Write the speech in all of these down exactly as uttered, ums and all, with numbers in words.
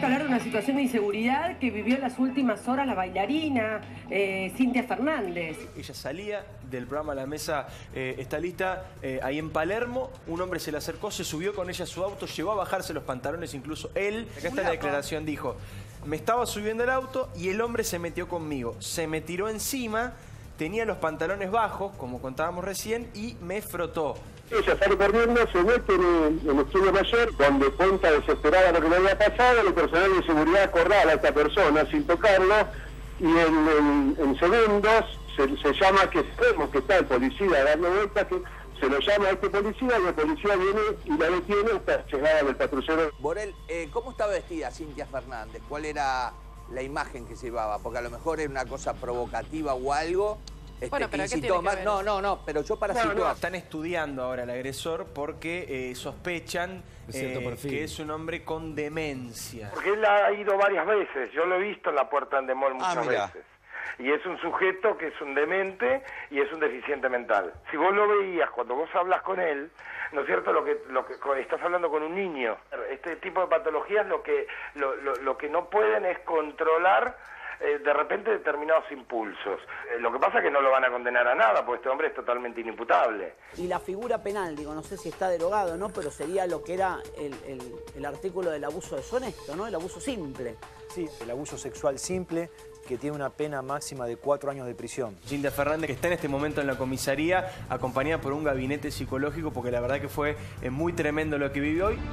que hablar de una situación de inseguridad que vivió en las últimas horas la bailarina eh, Cintia Fernández. Ella salía del programa La Mesa eh, está lista eh, ahí en Palermo. Un hombre se le acercó, se subió con ella a su auto, llegó a bajarse los pantalones incluso él. Acá está la declaración, dijo: me estaba subiendo el auto y el hombre se metió conmigo. Se me tiró encima, tenía los pantalones bajos, como contábamos recién, y me frotó. Ella sale corriendo, se mete en el, el estudio mayor, donde cuenta desesperada lo que le había pasado. El personal de seguridad acorrala a esta persona sin tocarlo, y en, en, en segundos se, se llama, que sabemos que está el policía dando vueltas, que se lo llama a este policía, y el policía viene y la detiene hasta llegada del patrullero. Borel, eh, ¿cómo estaba vestida Cintia Fernández? ¿Cuál era la imagen que llevaba? Porque a lo mejor era una cosa provocativa o algo. Este, bueno, pero ¿qué tiene que ver? No, no, no, pero yo para no, situar... No, están estudiando ahora al agresor porque eh, sospechan eh, que es un hombre con demencia. Porque él ha ido varias veces, yo lo he visto en la Puerta Endemol muchas ah, veces. Y es un sujeto que es un demente y es un deficiente mental. Si vos lo veías cuando vos hablas con él, ¿no es cierto? Lo que, lo que estás hablando con un niño. Este tipo de patologías lo que, lo, lo, lo que no pueden es controlar eh, de repente determinados impulsos. Eh, lo que pasa es que no lo van a condenar a nada, porque este hombre es totalmente inimputable. Y la figura penal, digo, no sé si está derogado o no, pero sería lo que era el, el, el artículo del abuso deshonesto, ¿no? El abuso simple. Sí, el abuso sexual simple, que tiene una pena máxima de cuatro años de prisión. Cintia Fernández, que está en este momento en la comisaría, acompañada por un gabinete psicológico, porque la verdad que fue eh, muy tremendo lo que vivió hoy.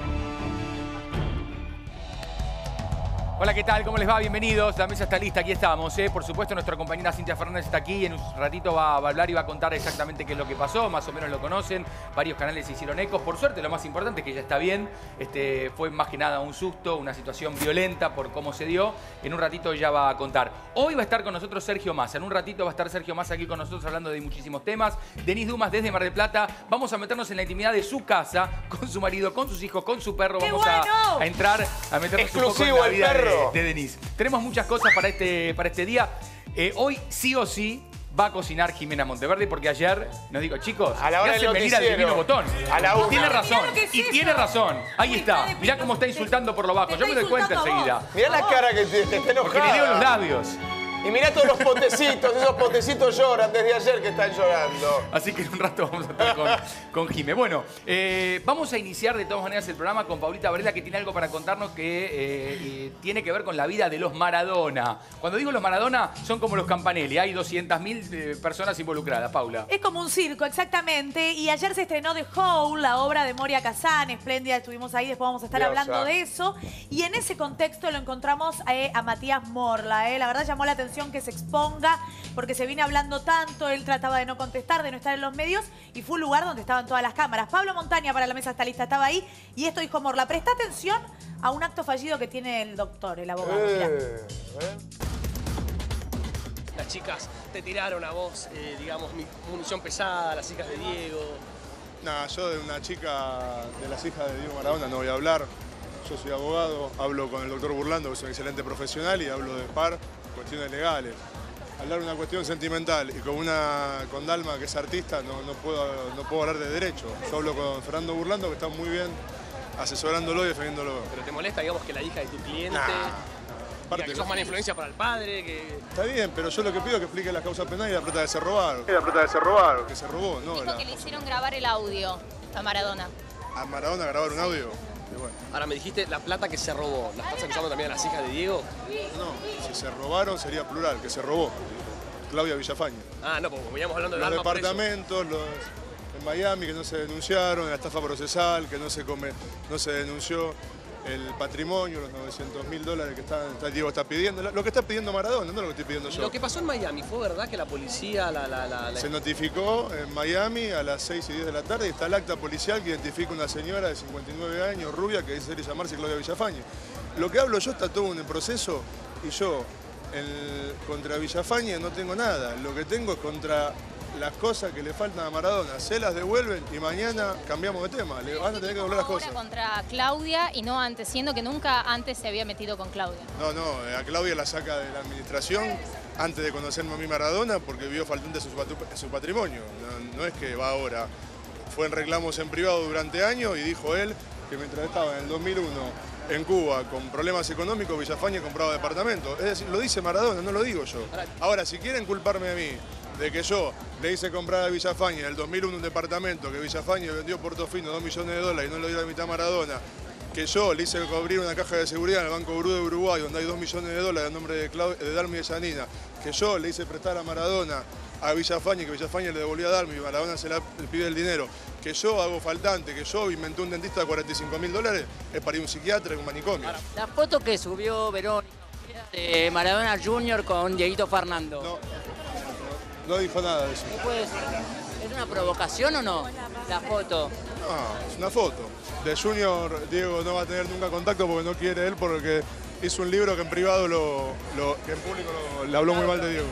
Hola, ¿qué tal? ¿Cómo les va? Bienvenidos. La mesa está lista, aquí estamos. ¿eh? Por supuesto, nuestra compañera Cintia Fernández está aquí. En un ratito va, va a hablar y va a contar exactamente qué es lo que pasó. Más o menos lo conocen. Varios canales se hicieron ecos. Por suerte, lo más importante es que ella está bien. Este, fue más que nada un susto, una situación violenta por cómo se dio. En un ratito ya va a contar. Hoy va a estar con nosotros Sergio Massa. En un ratito va a estar Sergio Massa aquí con nosotros hablando de muchísimos temas. Denise Dumas desde Mar del Plata. Vamos a meternos en la intimidad de su casa, con su marido, con sus hijos, con su perro. Vamos bueno! a, a entrar a meternos Exclusivo un poco en la vida el perro. De, de Denise. Tenemos muchas cosas para este, para este día. Eh, hoy sí o sí va a cocinar Jimena Monteverde, porque ayer nos dijo: chicos, a la hora me hacen del venir al noticiero. Divino Botón. A la y una. tiene razón, Mirá lo que es y eso. tiene razón. Ahí Uy, está. está de Mirá pito. cómo está insultando por lo bajo. Te Yo me está doy cuenta insultando a enseguida. Mirá la cara que te, te está enojada. Porque le leo los labios. Y mirá todos los potecitos, esos potecitos lloran desde ayer que están llorando. Así que en un rato vamos a estar con, con Jime. Bueno, eh, vamos a iniciar de todas maneras el programa con Paulita Varela, que tiene algo para contarnos que eh, eh, tiene que ver con la vida de los Maradona. Cuando digo los Maradona, son como los Campanelli. Hay doscientas mil eh, personas involucradas, Paula. Es como un circo, exactamente. Y ayer se estrenó The Howl, la obra de Moria Kazan, espléndida. Estuvimos ahí, después vamos a estar Diosa. hablando de eso. Y en ese contexto lo encontramos eh, a Matías Morla. Eh. La verdad llamó la atención que se exponga, porque se viene hablando tanto. Él trataba de no contestar, de no estar en los medios, y fue un lugar donde estaban todas las cámaras. Pablo Montaña, para La Mesa está lista, estaba ahí. Y esto dijo Morla: presta atención a un acto fallido que tiene el doctor, el abogado. Mirá. Eh, ¿eh? Las chicas te tiraron a vos, eh, digamos, mi- munición pesada, las hijas de Diego. Nada, yo de una chica de las hijas de Diego Maradona no voy a hablar. Yo soy abogado, hablo con el doctor Burlando, que es un excelente profesional, y hablo de par, cuestiones legales. Hablar de una cuestión sentimental y con una con Dalma, que es artista, no, no, puedo, no puedo hablar de derecho. Yo hablo con Fernando Burlando, que está muy bien asesorándolo y defendiéndolo. Pero te molesta, digamos, que la hija de tu cliente, Nah, diga aparte que no- sos mala influencia para el padre, que... Está bien, pero yo lo que pido es que explique las causas penales y la plata que se robaron. La plata que se robaron, que se robó, no Dijo la- que le hicieron grabar el audio a Maradona. a Maradona grabar un audio. Y bueno, Ahora me dijiste la plata que se robó. ¿La estás acusando también a las hijas de Diego? no, si se robaron sería plural, que se robó. Claudia Villafañe. Ah, no, porque veníamos hablando de Los Dalma por eso. departamentos, los en Miami que no se denunciaron, la estafa procesal que no se come, no se denunció, el patrimonio, los novecientos mil dólares que está, está- Diego está pidiendo, lo que está pidiendo Maradona, no lo que estoy pidiendo yo. Lo que pasó en Miami, ¿fue verdad que la policía, la... la, la, la- Se notificó en Miami a las seis y diez de la tarde y está el acta policial que identifica una señora de cincuenta y nueve años, rubia, que dice ser y llamarse Claudia Villafañe. Lo que hablo yo está todo en el proceso y yo el- contra Villafañe no tengo nada. Lo que tengo es contra las cosas que le faltan a Maradona. Se las devuelven y mañana cambiamos de tema. Le van a tener que devolver las Ahora cosas. contra Claudia y no antes, siendo que nunca antes se había metido con Claudia. No, no, a Claudia la saca de la administración antes de conocerme a mí Maradona porque vio faltante su, patru- su patrimonio. No, no es que va ahora. Fue en reclamos en privado durante años y dijo él que mientras estaba en el dos mil uno en Cuba con problemas económicos, Villafañe compraba departamentos. Es decir, lo dice Maradona, no lo digo yo. Ahora, si quieren culparme a mí de que yo le hice comprar a Villafañe en el dos mil uno un departamento que Villafañe vendió Portofino dos millones de dólares y no lo dio a la mitad a Maradona, que yo le hice abrir una caja de seguridad en el Banco Brú de Uruguay donde hay dos millones de dólares a nombre de, Clau de Dalma y de Yanina, que yo le hice prestar a Maradona a Villafañe, que Villafañe le devolvió a Dalma y Maradona se la, le pide el dinero, que yo hago faltante, que yo inventé un dentista de cuarenta y cinco mil dólares, es para ir a un psiquiatra en un manicomio. La foto que subió Verónica de Maradona junior con Dieguito Fernando. No, no, no dijo nada de eso. ¿Qué puede ser? ¿Es una provocación o no? La foto. No, es una foto. De Junior, Diego no va a tener nunca contacto porque no quiere él, porque hizo un libro que en privado, lo, lo que en público lo, le habló muy mal de Diego.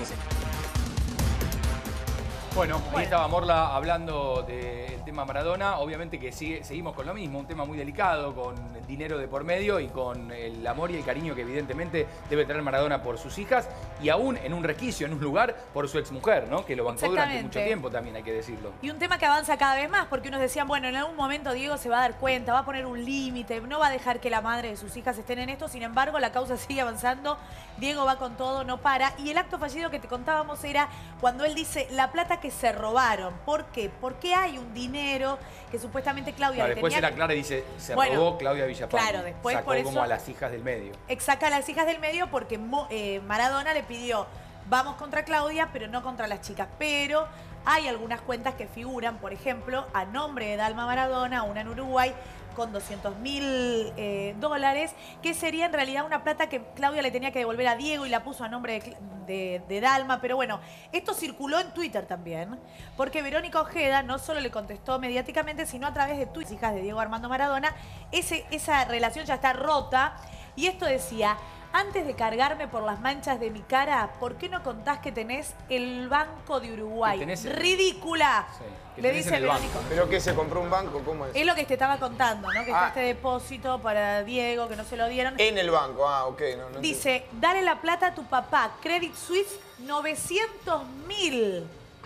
Bueno, ahí estaba Morla hablando del tema Maradona. Obviamente que sigue, seguimos con lo mismo, un tema muy delicado, con dinero de por medio y con el amor y el cariño que evidentemente debe tener Maradona por sus hijas y aún en un resquicio, en un lugar, por su exmujer, ¿no? Que lo bancó durante mucho tiempo también, hay que decirlo. Y un tema que avanza cada vez más, porque unos decían, bueno, en algún momento Diego se va a dar cuenta, va a poner un límite, no va a dejar que la madre de sus hijas estén en esto. Sin embargo, la causa sigue avanzando, Diego va con todo, no para. Y el acto fallido que te contábamos era cuando él dice, la plata que se robaron. ¿Por qué? Porque hay un dinero que supuestamente Claudia... No, le después tenía... era clara y dice, se bueno, robó Claudia Villafañe. Claro, después Sacó por eso... como a las hijas del medio. Exacto, a las hijas del medio porque eh, Maradona le pidió, vamos contra Claudia, pero no contra las chicas. Pero hay algunas cuentas que figuran, por ejemplo, a nombre de Dalma Maradona, una en Uruguay, con doscientos mil eh, dólares, que sería en realidad una plata que Claudia le tenía que devolver a Diego y la puso a nombre de, de, de Dalma. Pero bueno, esto circuló en Twitter también, porque Verónica Ojeda no solo le contestó mediáticamente, sino a través de tweets, hijas de Diego Armando Maradona. Ese, esa relación ya está rota y esto decía... Antes de cargarme por las manchas de mi cara, ¿por qué no contás que tenés el Banco de Uruguay? tenés el... ¡Ridícula! Sí, le dice Verónica. ¿Pero qué, se compró un banco? ¿Cómo es? Es lo que te estaba contando, ¿no? Que ah. está este depósito para Diego, que no se lo dieron. En el banco, ah, ok. No, no dice, dale la plata a tu papá, Credit Suisse, novecientos mil.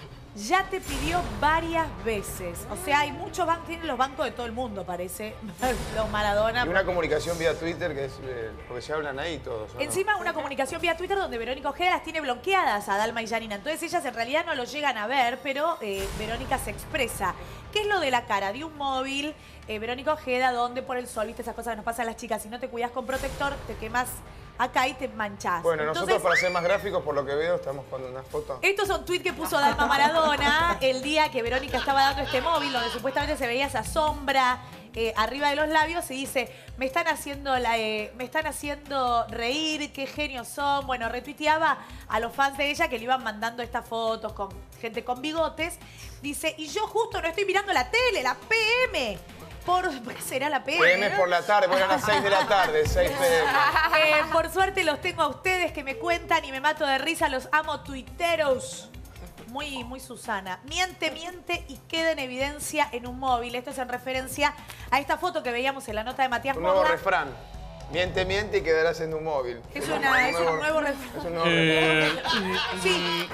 Ya te pidió varias veces. O sea, hay muchos bancos, tienen los bancos de todo el mundo, parece, los Maradona. Y una comunicación vía Twitter, que es eh, porque se hablan ahí todos. ¿no? Encima una comunicación vía Twitter donde Verónica Ojeda las tiene bloqueadas a Dalma y Yanina. Entonces ellas en realidad no lo llegan a ver, pero eh, Verónica se expresa. ¿Qué es lo de la cara? De un móvil, eh, Verónica Ojeda, donde por el sol, viste esas cosas que nos pasan a las chicas, si no te cuidas con protector, te quemas acá y te manchás. Bueno, Entonces, nosotros para ser más gráficos, por lo que veo, estamos con una foto. estos son tweets que puso Dalma Maradona el día que Verónica estaba dando este móvil, donde supuestamente se veía esa sombra eh, arriba de los labios y dice, me están haciendo la, eh, me están haciendo reír, qué genios son. Bueno, retuiteaba a los fans de ella que le iban mandando estas fotos con gente con bigotes. Dice, y yo justo no estoy mirando la tele, la P M. Por, ¿qué será la P M? P M por la tarde, bueno, a las seis de la tarde, seis P M. Eh, por suerte los tengo a ustedes que me cuentan y me mato de risa, los amo tuiteros. Muy, muy Susana. Miente, miente y queda en evidencia en un móvil. Esto es en referencia a esta foto que veíamos en la nota de Matías Un nuevo Morla. refrán. Miente, miente y quedarás en un móvil. Es, una, es un nuevo refrán. Es un nuevo Eh, refrán. Sí.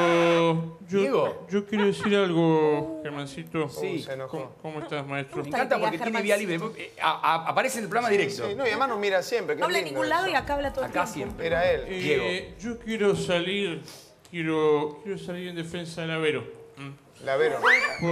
Yo, yo, Diego. yo quiero decir algo, Germancito. Sí. ¿Cómo, cómo estás, maestro? Me encanta porque tiene vía libre. Eh, a- a- aparece en el programa directo. Sí, no, y además nos mira siempre. No habla en ningún lado y acá habla todo el Acá tiempo. siempre. Era él. Eh, Diego. Yo quiero salir, quiero, quiero salir en defensa de la Vero. ¿Mm? La Vero.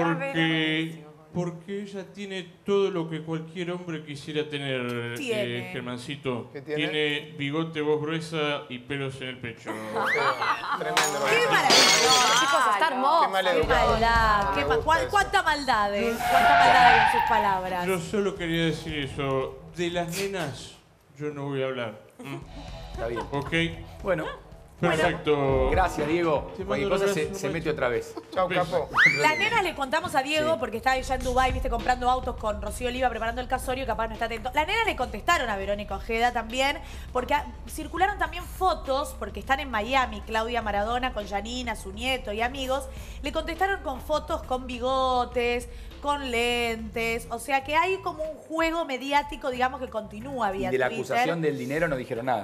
Porque, porque ella tiene todo lo que cualquier hombre quisiera tener, Tiene. eh, Germancito. ¿Qué tiene? bigote, voz gruesa y pelos en el pecho. Tremendo. ¡Qué maravilla! Chicos, está hermoso. Qué mal ¡Qué educado. maldad! No Qué me ma- gusta ¿Cuán- eso. ¿Cuánta maldad, eh? ¿Cuánta maldad hay en sus palabras? Yo solo quería decir eso. De las nenas, yo no voy a hablar. ¿Mm? Está bien. ¿Ok? Bueno, Perfecto. gracias, Diego. Te Cualquier mando cosa un se, abrazo, se mete otra vez. Chau, capo. Las nenas le contamos a Diego, Sí. porque está ya en Dubái, viste, comprando autos con Rocío Oliva, preparando el casorio, y capaz no está atento. Las nenas le contestaron a Verónica Ojeda también, porque a- circularon también fotos, porque están en Miami, Claudia Maradona con Yanina, su nieto y amigos. Le contestaron con fotos con bigotes, con lentes. O sea que hay como un juego mediático, digamos, que continúa Y vía de la Twitter. acusación del dinero no dijeron nada.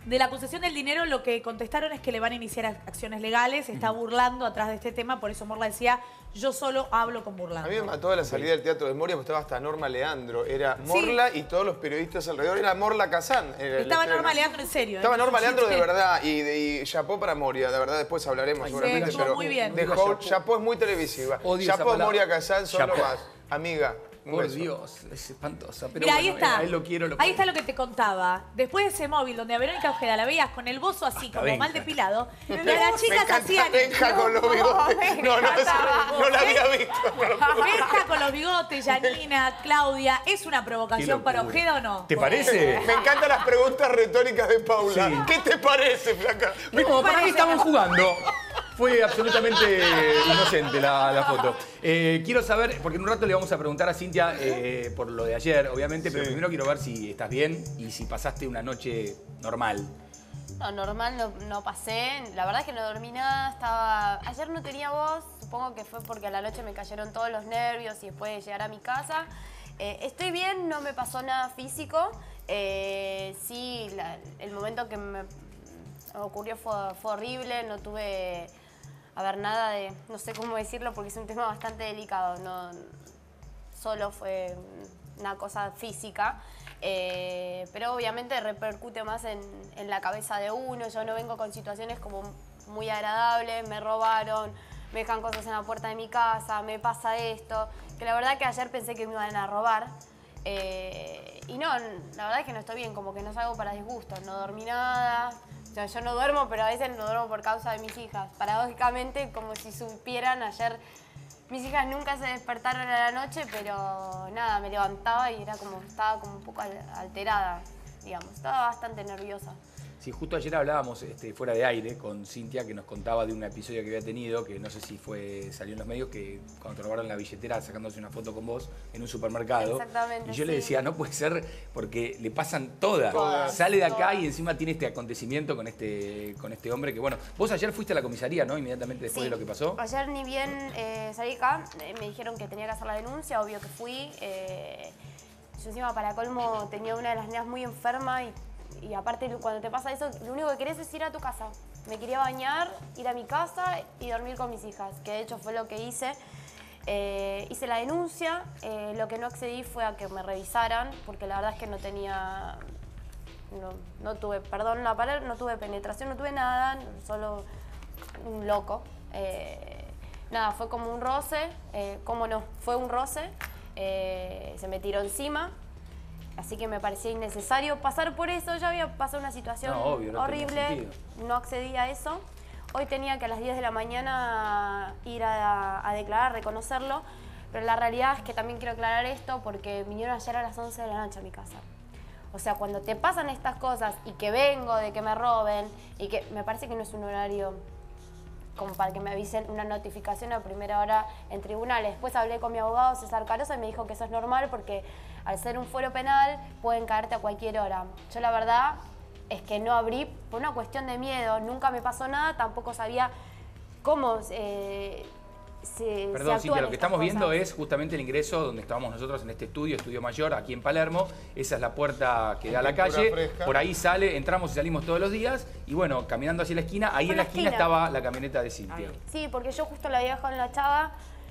De la acusación del dinero, lo que contestaron es que le van a iniciar acciones legales. Se está burlando atrás de este tema, por eso Morla decía, yo solo hablo con burlando. A mí me mató la salida del Teatro de Moria, porque estaba hasta Norma Leandro. Era Morla sí. y todos los periodistas alrededor. Era Morla Kazán. Era estaba Norma Leandro en serio. Estaba ¿eh? Norma Leandro de verdad y, de, y chapó para Moria. De verdad, después hablaremos Ay, seguramente. sí, pero muy bien. Dejó, chapó es muy televisiva. Odio chapó Moria Kazán, solo Chapó. más. Amiga. Por Dios, es espantosa. Pero Mira, bueno, ahí está. A él lo quiero, lo ahí está lo que te contaba. Después de ese móvil donde a Verónica Ojeda la veías con el bozo así, Hasta como Benja. mal depilado, y a las chicas encanta hacían... Benja con los bigotes. No, no, eso no, no la había visto. Benja con los bigotes, Janina, Claudia, ¿es una provocación para Ojeda o no? ¿Te parece? Me encantan las preguntas retóricas de Paula. Sí. ¿Qué te parece, flaca? No, para mí estaban jugando. Fue absolutamente inocente la, la foto. Eh, quiero saber, porque en un rato le vamos a preguntar a Cintia eh, por lo de ayer, obviamente, pero Sí. primero quiero ver si estás bien y si pasaste una noche normal. No, normal no, no pasé. La verdad es que no dormí nada. Estaba... Ayer no tenía voz. Supongo que fue porque a la noche me cayeron todos los nervios y después de llegar a mi casa. Eh, estoy bien, no me pasó nada físico. Eh, sí, la- el momento que me ocurrió fue, fue horrible. No tuve... A ver, nada de... No sé cómo decirlo porque es un tema bastante delicado. No, solo fue una cosa física. Eh, pero obviamente repercute más en, en la cabeza de uno. Yo no vengo con situaciones como muy agradables, me robaron, me dejan cosas en la puerta de mi casa, me pasa esto, que la verdad que ayer pensé que me iban a robar. Eh, y no, la verdad es que no estoy bien, como que no salgo para disgusto, no dormí nada. O sea, yo no duermo, pero a veces no duermo por causa de mis hijas. Paradójicamente, como si supieran, ayer mis hijas nunca se despertaron a la noche, pero nada, me levantaba y era como, estaba como un poco al- alterada, digamos. Estaba bastante nerviosa. Sí, justo ayer hablábamos este, fuera de aire con Cintia, que nos contaba de un episodio que había tenido, que no sé si fue salió en los medios, que cuando te robaron la billetera sacándose una foto con vos en un supermercado. Exactamente, Y yo le sí. decía, no puede ser porque le pasan todas. Todas, Sale de acá todas. y encima tiene este acontecimiento con este, con este hombre que, bueno, vos ayer fuiste a la comisaría, ¿no? Inmediatamente después Sí. de lo que pasó. Ayer ni bien eh, salí acá, eh, me dijeron que tenía que hacer la denuncia, obvio que fui. Eh, yo encima para colmo tenía una de las nenas muy enferma y, y aparte cuando te pasa eso, lo único que querés es ir a tu casa. Me quería bañar, ir a mi casa y dormir con mis hijas, que de hecho fue lo que hice. Eh, hice la denuncia, eh, lo que no accedí fue a que me revisaran, porque la verdad es que no tenía, no, no tuve, perdón la palabra, no tuve penetración, no tuve nada, solo un loco. Eh, nada, fue como un roce, eh, ¿cómo no? Fue un roce, eh, se me tiró encima, así que me parecía innecesario pasar por eso. Ya había pasado una situación No, obvio, no tenía horrible, sentido. no accedí a eso. Hoy tenía que a las diez de la mañana ir a, a declarar, reconocerlo, pero la realidad es que también quiero aclarar esto porque vinieron ayer a las once de la noche a mi casa. O sea, cuando te pasan estas cosas y que vengo de que me roben y que me parece que no es un horario como para que me avisen una notificación a primera hora en tribunales. Después hablé con mi abogado César Carosa y me dijo que eso es normal porque al ser un fuero penal pueden caerte a cualquier hora. Yo la verdad es que no abrí por una cuestión de miedo, nunca me pasó nada, tampoco sabía cómo eh, se, Perdón, se Cintia, lo que estamos cosas. viendo es justamente el ingreso donde estábamos nosotros en este estudio, Estudio Mayor, aquí en Palermo. Esa es la puerta que da a la Pintura calle. fresca. Por ahí sale, entramos y salimos todos los días. Y bueno, caminando hacia la esquina, ahí Fue en la la esquina esquina. estaba la camioneta de Cintia. Sí, porque yo justo la había dejado en la Chava,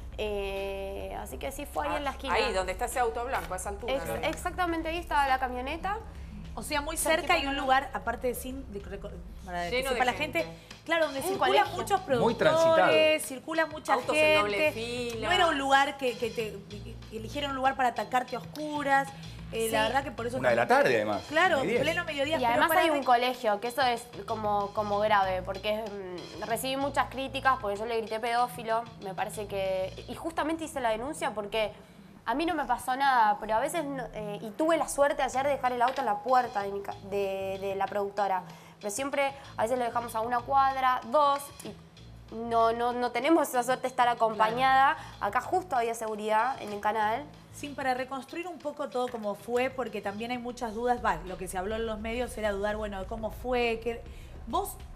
eh, así que sí, fue ahí en la esquina. Ahí, donde está ese auto blanco, a esa altura. Ex- ¿no? Exactamente, ahí estaba la camioneta. O sea, muy cerca y un lugar, aparte de sin, de- para que Lleno sepa de la gente. gente, claro, donde Un circulan colegio. muchos Muy transitado. productores, circula mucha Autos en gente. doble fila. No era un lugar que, que te que eligieron un lugar para atacarte a oscuras. Eh, Sí. La verdad que por eso... Una de la también- tarde, además. Claro, Diez. pleno mediodía. Y pero además para hay ver- un colegio, que eso es como, como grave, porque mm, recibí muchas críticas porque yo le grité pedófilo, me parece que... Y justamente hice la denuncia porque a mí no me pasó nada, pero a veces... no- eh, y tuve la suerte ayer de dejar el auto en la puerta de, mi ca- de, de la productora, pero siempre a veces lo dejamos a una cuadra, dos, y no, no, no tenemos esa suerte de estar acompañada. Acá justo había seguridad en el canal. Sí, para reconstruir un poco todo como fue, porque también hay muchas dudas. Va, lo que se habló en los medios era dudar, bueno, de cómo fue. Que... Vos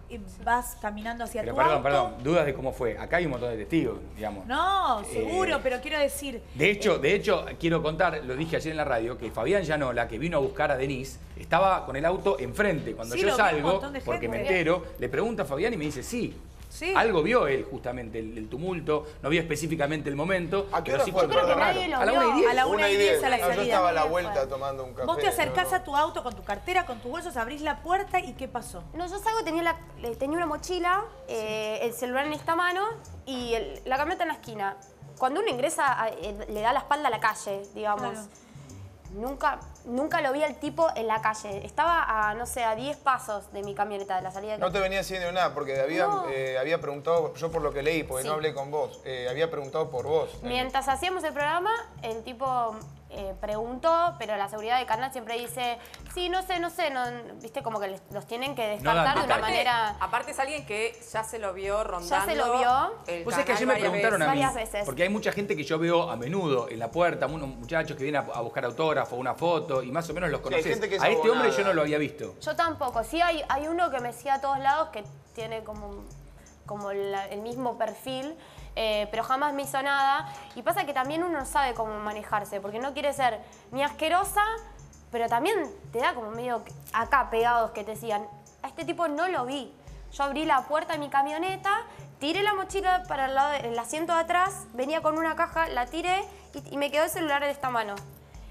y vas caminando hacia Pero tu perdón, auto. perdón, dudas de cómo fue. Acá hay un montón de testigos, digamos. No, seguro, Eh, pero quiero decir... De hecho, de hecho, quiero contar, lo dije ayer en la radio, que Fabián Llanola, que vino a buscar a Denise, estaba con el auto enfrente. Cuando Sí, yo lo vi un salgo, montón de porque gente. me entero, le pregunta a Fabián y me dice, sí. Sí. Algo vio él, justamente, el, el tumulto. No vio específicamente el momento. ¿A qué pero hora sí fue? fue Yo creo que raro. nadie lo A la una y vio. diez. A la una y diez a la Ah, yo salida. estaba a la vuelta tomando un café. Vos te acercás no, a tu auto con tu cartera, con tus bolsos, abrís la puerta y ¿qué pasó? No, yo salgo, tenía, la, eh, tenía una mochila, eh, el celular en esta mano y el- la camioneta en la esquina. Cuando uno ingresa, a- eh, le da la espalda a la calle, digamos. Claro. Nunca, nunca lo vi al tipo en la calle. Estaba a, no sé, a diez pasos de mi camioneta, de la salida de No te venía haciendo nada, porque había, No. eh, había preguntado, yo por lo que leí, porque Sí. no hablé con vos, eh, había preguntado por vos. Mientras hacíamos el programa, el tipo eh, preguntó, pero la seguridad del canal siempre dice, sí, no sé, no sé, no, viste, como que les- los tienen que descartar de una Aparte- manera... Aparte es alguien que ya se lo vio rondando. Ya se lo vio. el Vos sabés que canal ayer me varias preguntaron veces. a mí, Varias veces. porque hay mucha gente que yo veo a menudo en la puerta, unos muchachos que vienen a, a buscar autógrafo, una foto, y más o menos los Sí, hay conocés. gente que es A este hombre abonada. yo no lo había visto. Yo tampoco. Sí hay, hay uno que me sigue a todos lados que tiene como, como la- el mismo perfil, eh, pero jamás me hizo nada. Y pasa que también uno no sabe cómo manejarse, porque no quiere ser ni asquerosa, pero también te da como medio que- acá pegados que te decían, a este tipo no lo vi. Yo abrí la puerta de mi camioneta, tiré la mochila para el, lado de- el asiento de atrás, venía con una caja, la tiré y, y me quedó el celular en esta mano.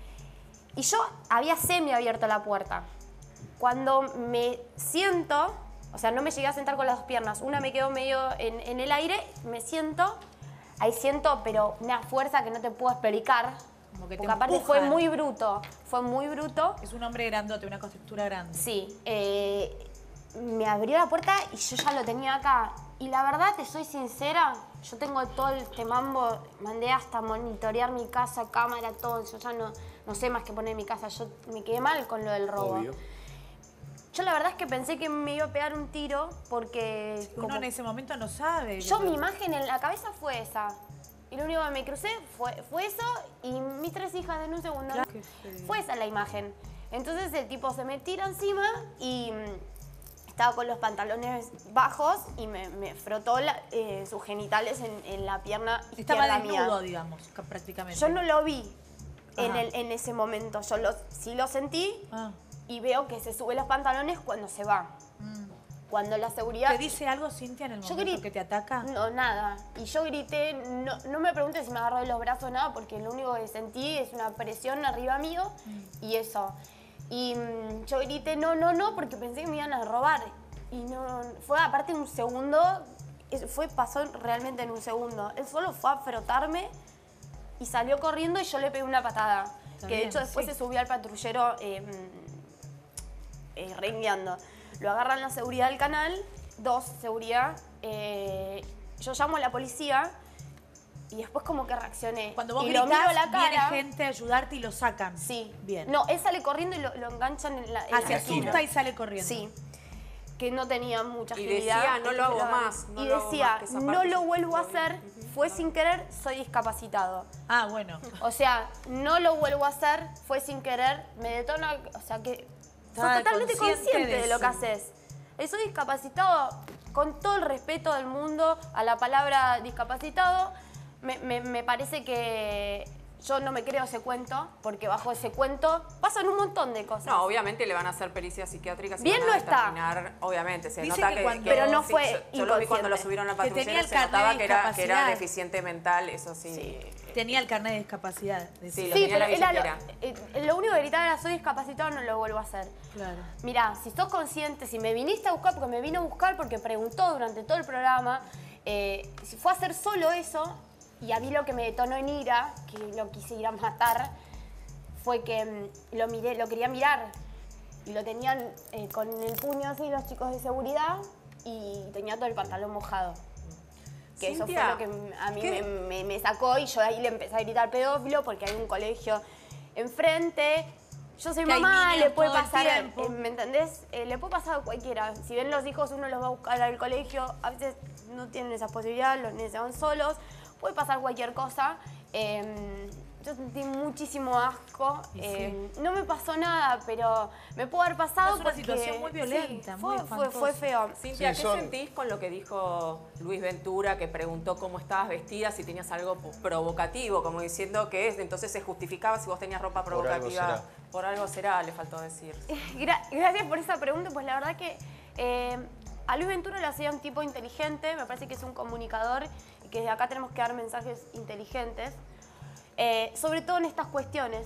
Y yo había semi abierto la puerta. Cuando me siento, o sea, no me llegué a sentar con las dos piernas, una me quedó medio en, en el aire, me siento, ahí siento, pero una fuerza que no te puedo explicar. Como que te Porque aparte fue empujan. muy bruto, fue muy bruto. Es un hombre grandote, una contextura grande. Sí, eh, me abrió la puerta y yo ya lo tenía acá. Y la verdad, te soy sincera, yo tengo todo este mambo, mandé hasta monitorear mi casa, cámara, todo. Yo ya no, no sé más qué poner en mi casa, yo me quedé mal con lo del robo. Obvio. Yo la verdad es que pensé que me iba a pegar un tiro porque... Uno como- en ese momento no sabe. yo mi imagen en la cabeza fue esa. Y lo único que me crucé fue, fue eso y mis tres hijas en un segundo. Claro que sí. Fue esa la imagen. Entonces el tipo se me tira encima y mm, estaba con los pantalones bajos y me, me frotó la- eh, sus genitales en, en la pierna Estaba izquierda desnudo, mía. digamos, ca- prácticamente. Yo no lo vi en, Ajá. el- en ese momento. Yo lo, sí lo sentí Ah. y veo que se sube los pantalones cuando se va. Cuando la seguridad... ¿Te dice algo, Cintia, en el Yo momento grité. que te ataca? No, nada. Y yo grité, no, no me preguntes si me agarró de los brazos o nada, porque lo único que sentí es una presión arriba mío y eso. Y mm, yo grité, no, no, no, porque pensé que me iban a robar. Y no, fue aparte un segundo, es- fue, pasó realmente en un segundo. Él solo fue a frotarme y salió corriendo y yo le pegué una patada. Está que de bien, hecho después sí. se subió al patrullero eh, eh, rengueando. Lo agarran la seguridad del canal, dos, seguridad. eh, yo llamo a la policía y después como que reaccioné. Cuando vos y gritás, lo miro a la viene cara. gente a ayudarte y lo sacan. Sí. Bien. No, él sale corriendo y lo, lo enganchan en la en Ah, se la asusta esquina. y sale corriendo. Sí. Que no tenía mucha Y agilidad. decía, no lo hago Pero- más, no y lo hago decía, más, que esa no parte lo yo- vuelvo a hacer, fue sin querer, soy discapacitado. Ah, bueno. O sea, no lo vuelvo a hacer, fue sin querer, me detona, o sea que sos Estaba totalmente consciente consciente de de, lo que eso. haces. Eh, Soy discapacitado, con todo el respeto del mundo a la palabra discapacitado, me, me- me parece que yo no me creo ese cuento, porque bajo ese cuento pasan un montón de cosas. No, obviamente le van a hacer pericias psiquiátricas y Bien van no a está. determinar, obviamente, se Dice nota que que, cuando- que- pero no sí, fue yo, yo lo vi cuando lo inconsciente. subieron al Que tenía patrullero, el se carnet notaba de que era, que era discapacidad. deficiente mental, eso sí. Tenía el carnet de discapacidad. decía. Sí, lo Sí, tenía en pero la era lo, billetera. eh, lo único que gritaba era soy discapacitado, no lo vuelvo a hacer. Claro. Mirá, si sos consciente, si me viniste a buscar, porque me vino a buscar porque preguntó durante todo el programa, eh, si fue a hacer solo eso, y a mí lo que me detonó en ira, que lo quise ir a matar, fue que mm, lo miré, lo quería mirar. Y lo tenían eh, con el puño así los chicos de seguridad y tenía todo el pantalón mojado. Que eso Cintia, fue lo que a mí ¿qué? me, me- me sacó y yo ahí le empecé a gritar pedófilo porque hay un colegio enfrente. Yo soy Que hay mamá, niños le puede todo el pasar, tiempo. eh, ¿me entendés? Eh, le puede pasar a cualquiera. Si ven los hijos, uno los va a buscar al colegio, a veces no tienen esa posibilidad, los niños se van solos, puede pasar cualquier cosa. Eh, yo sentí muchísimo asco. Eh, no me pasó nada, pero me pudo haber pasado Es una porque... situación muy violenta, sí, muy fue, fue, fue feo. Cintia, Sí, ¿qué son- sentís con lo que dijo Luis Ventura, que preguntó cómo estabas vestida, si tenías algo provocativo, como diciendo que entonces se justificaba si vos tenías ropa Por algo provocativa? será. Por algo será, le faltó decir. Gra- Gracias por esa pregunta, pues la verdad que eh, a Luis Ventura lo hacía un tipo inteligente, me parece que es un comunicador y que desde acá tenemos que dar mensajes inteligentes, eh, sobre todo en estas cuestiones.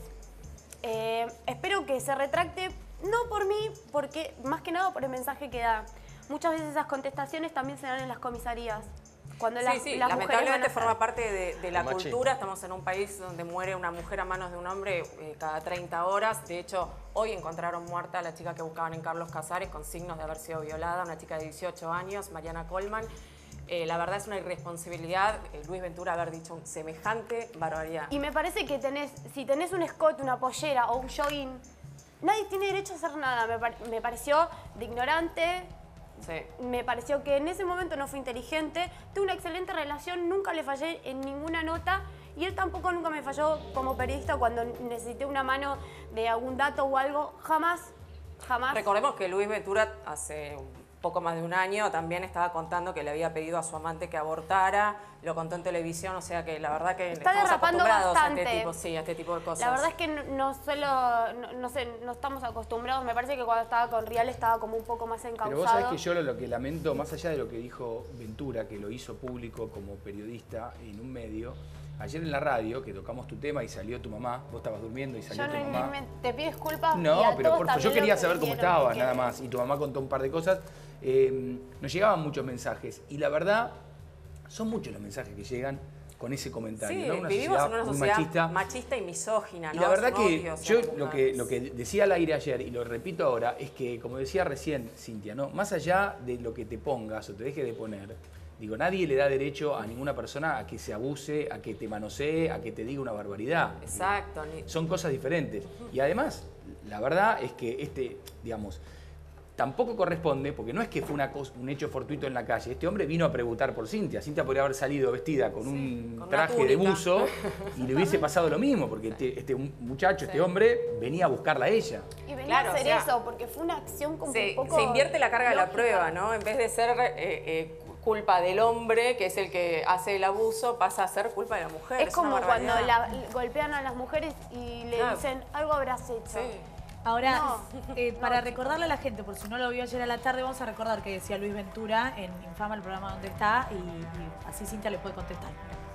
Eh, espero que se retracte, no por mí, porque más que nada por el mensaje que da. Muchas veces esas contestaciones también se dan en las comisarías. Cuando Sí, las, sí, las mujeres van a lamentablemente estar- forma parte de, de la El machismo. cultura. Estamos en un país donde muere una mujer a manos de un hombre eh, cada treinta horas. De hecho, hoy encontraron muerta a la chica que buscaban en Carlos Casares con signos de haber sido violada, una chica de dieciocho años, Mariana Coleman. Eh, la verdad es una irresponsabilidad, eh, Luis Ventura, haber dicho un semejante barbaridad. Y me parece que tenés, si tenés un escote, una pollera o un jogging, nadie tiene derecho a hacer nada. Me, par- me pareció de ignorante, Sí. me pareció que en ese momento no fue inteligente. Tuve una excelente relación, nunca le fallé en ninguna nota y él tampoco nunca me falló como periodista cuando necesité una mano de algún dato o algo. Jamás, jamás. Recordemos que Luis Ventura hace un poco más de un año también estaba contando que le había pedido a su amante que abortara, lo contó en televisión, o sea que la verdad que Está estamos derrapando acostumbrados a bastante. este tipo, sí, a este tipo de cosas. La verdad es que no, no suelo, no, no sé, no estamos acostumbrados. Me parece que cuando estaba con Rial estaba como un poco más encauzado. Pero vos sabés que yo lo, lo que lamento, más allá de lo que dijo Ventura, que lo hizo público como periodista en un medio, ayer en la radio, que tocamos tu tema y salió tu mamá, vos estabas durmiendo y salió Yo tu no, mamá. me- te pido disculpas. y No, a pero todos por favor, también yo lo quería que saber cómo vivieron, estabas, porque- nada más. Y tu mamá contó un par de cosas. Eh, nos llegaban muchos mensajes. Y la verdad, son muchos los mensajes que llegan con ese comentario. Sí, ¿no? Una vivimos sociedad en una muy sociedad machista. machista y misógina, Y ¿no? la verdad Es un que odio hacia yo las lo que, mujeres. lo que decía al aire ayer y lo repito ahora es que, como decía recién Cintia, ¿no? Más allá de lo que te pongas o te dejes de poner, digo, nadie le da derecho a ninguna persona a que se abuse, a que te manosee, a que te diga una barbaridad. Exacto. ni- Son cosas diferentes. Y además, la verdad es que este, digamos, tampoco corresponde, porque no es que fue una cosa, un hecho fortuito en la calle. Este hombre vino a preguntar por Cintia. Cintia podría haber salido vestida con un con una traje de túnica. buzo y le hubiese pasado lo mismo, porque este, este muchacho, este hombre, venía a buscarla a ella. Y venía Claro, a hacer o sea, eso, porque fue una acción como Se, un poco... se invierte la carga de la lógica. prueba, ¿no? En vez de ser eh, eh, culpa del hombre, que es el que hace el abuso, pasa a ser culpa de la mujer. Es como una cuando barbaridad. la- golpean a las mujeres y le Claro. dicen, algo habrás hecho. Ahora, No. eh, para recordarle a la gente, por si no lo vio ayer a la tarde, vamos a recordar que decía Luis Ventura en Infama, el programa donde está, y, y así Cintia le puede contestar.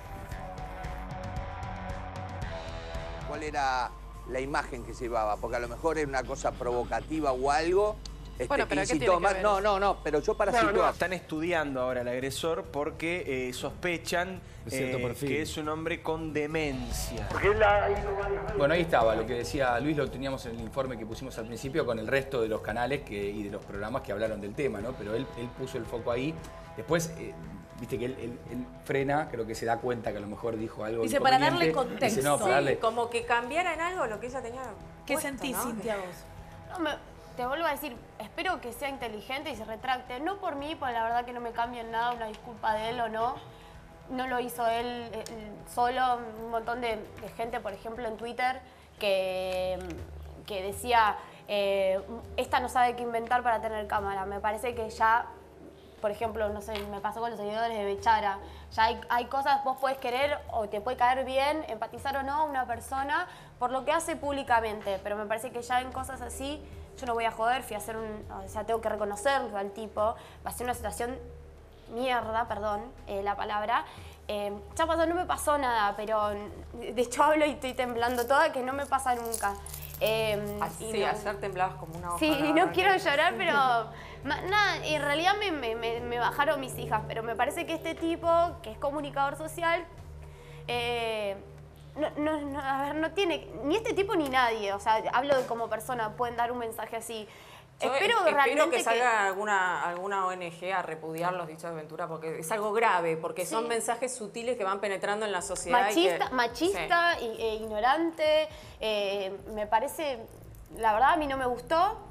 ¿Cuál era la imagen que se llevaba? Porque a lo mejor era una cosa provocativa o algo. Este, Bueno, que pero ¿qué incitó tiene que más- ver No, eso? no, no, pero yo para No, situar. no, están estudiando ahora al agresor porque eh, sospechan De cierto eh, perfil. que es un hombre con demencia. Porque él ha ido varias veces. Bueno, ahí estaba, lo que decía Luis, lo teníamos en el informe que pusimos al principio con el resto de los canales que, y de los programas que hablaron del tema, ¿no? Pero él, él puso el foco ahí. Después, eh, viste que él, él- él frena, creo que se da cuenta que a lo mejor dijo algo Dice, para darle inconveniente. Dice, no, contexto. para darle... Sí, como que cambiara en algo lo que ella tenía ¿Qué puesto, sentís, ¿no? Cintia, vos? No, me- te vuelvo a decir, espero que sea inteligente y se retracte. No por mí, porque la verdad que no me cambia en nada una disculpa de él o no. No lo hizo él, eh, solo, un montón de, de gente, por ejemplo, en Twitter, que, que decía, eh, esta no sabe qué inventar para tener cámara. Me parece que ya, por ejemplo, no sé, me pasó con los seguidores de Bechara. Ya hay, hay cosas, vos podés querer o te puede caer bien, empatizar o no una persona por lo que hace públicamente, pero me parece que ya en cosas así yo no voy a joder, fui a hacer un, o sea, tengo que reconocerlo al tipo, va a ser una situación mierda, perdón, eh, la palabra. Eh, ya pasó, no me pasó nada, pero de hecho hablo y estoy temblando toda, que no me pasa nunca. Eh, Así, y no- hacer temblabas como una hoja. Sí, la no verdad quiero que- llorar, pero ma- nada, en realidad me, me- me- me bajaron mis hijas, pero me parece que este tipo, que es comunicador social, eh, no, no- no, a ver, no tiene, ni este tipo ni nadie, o sea, hablo de como persona, pueden dar un mensaje así. Yo espero es- realmente espero que que- salga alguna, alguna O N G a repudiar los dichos de Ventura, porque es algo grave, porque son Sí. mensajes sutiles que van penetrando en la sociedad. y Machista, que- machista y- e ignorante, eh, me parece, la verdad a mí no me gustó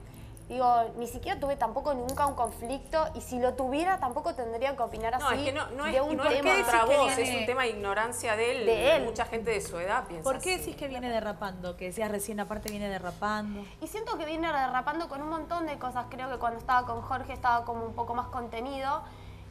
Digo, ni siquiera tuve tampoco nunca un conflicto y si lo tuviera tampoco tendría que opinar así. No, es que no, no es, de un no es tema. contra vos, viene- es un tema de ignorancia de él. De él. Mucha gente de su edad piensa ¿Por qué así. decís que viene derrapando? Que decías recién, aparte viene derrapando. Y siento que viene derrapando con un montón de cosas. Creo que cuando estaba con Jorge estaba como un poco más contenido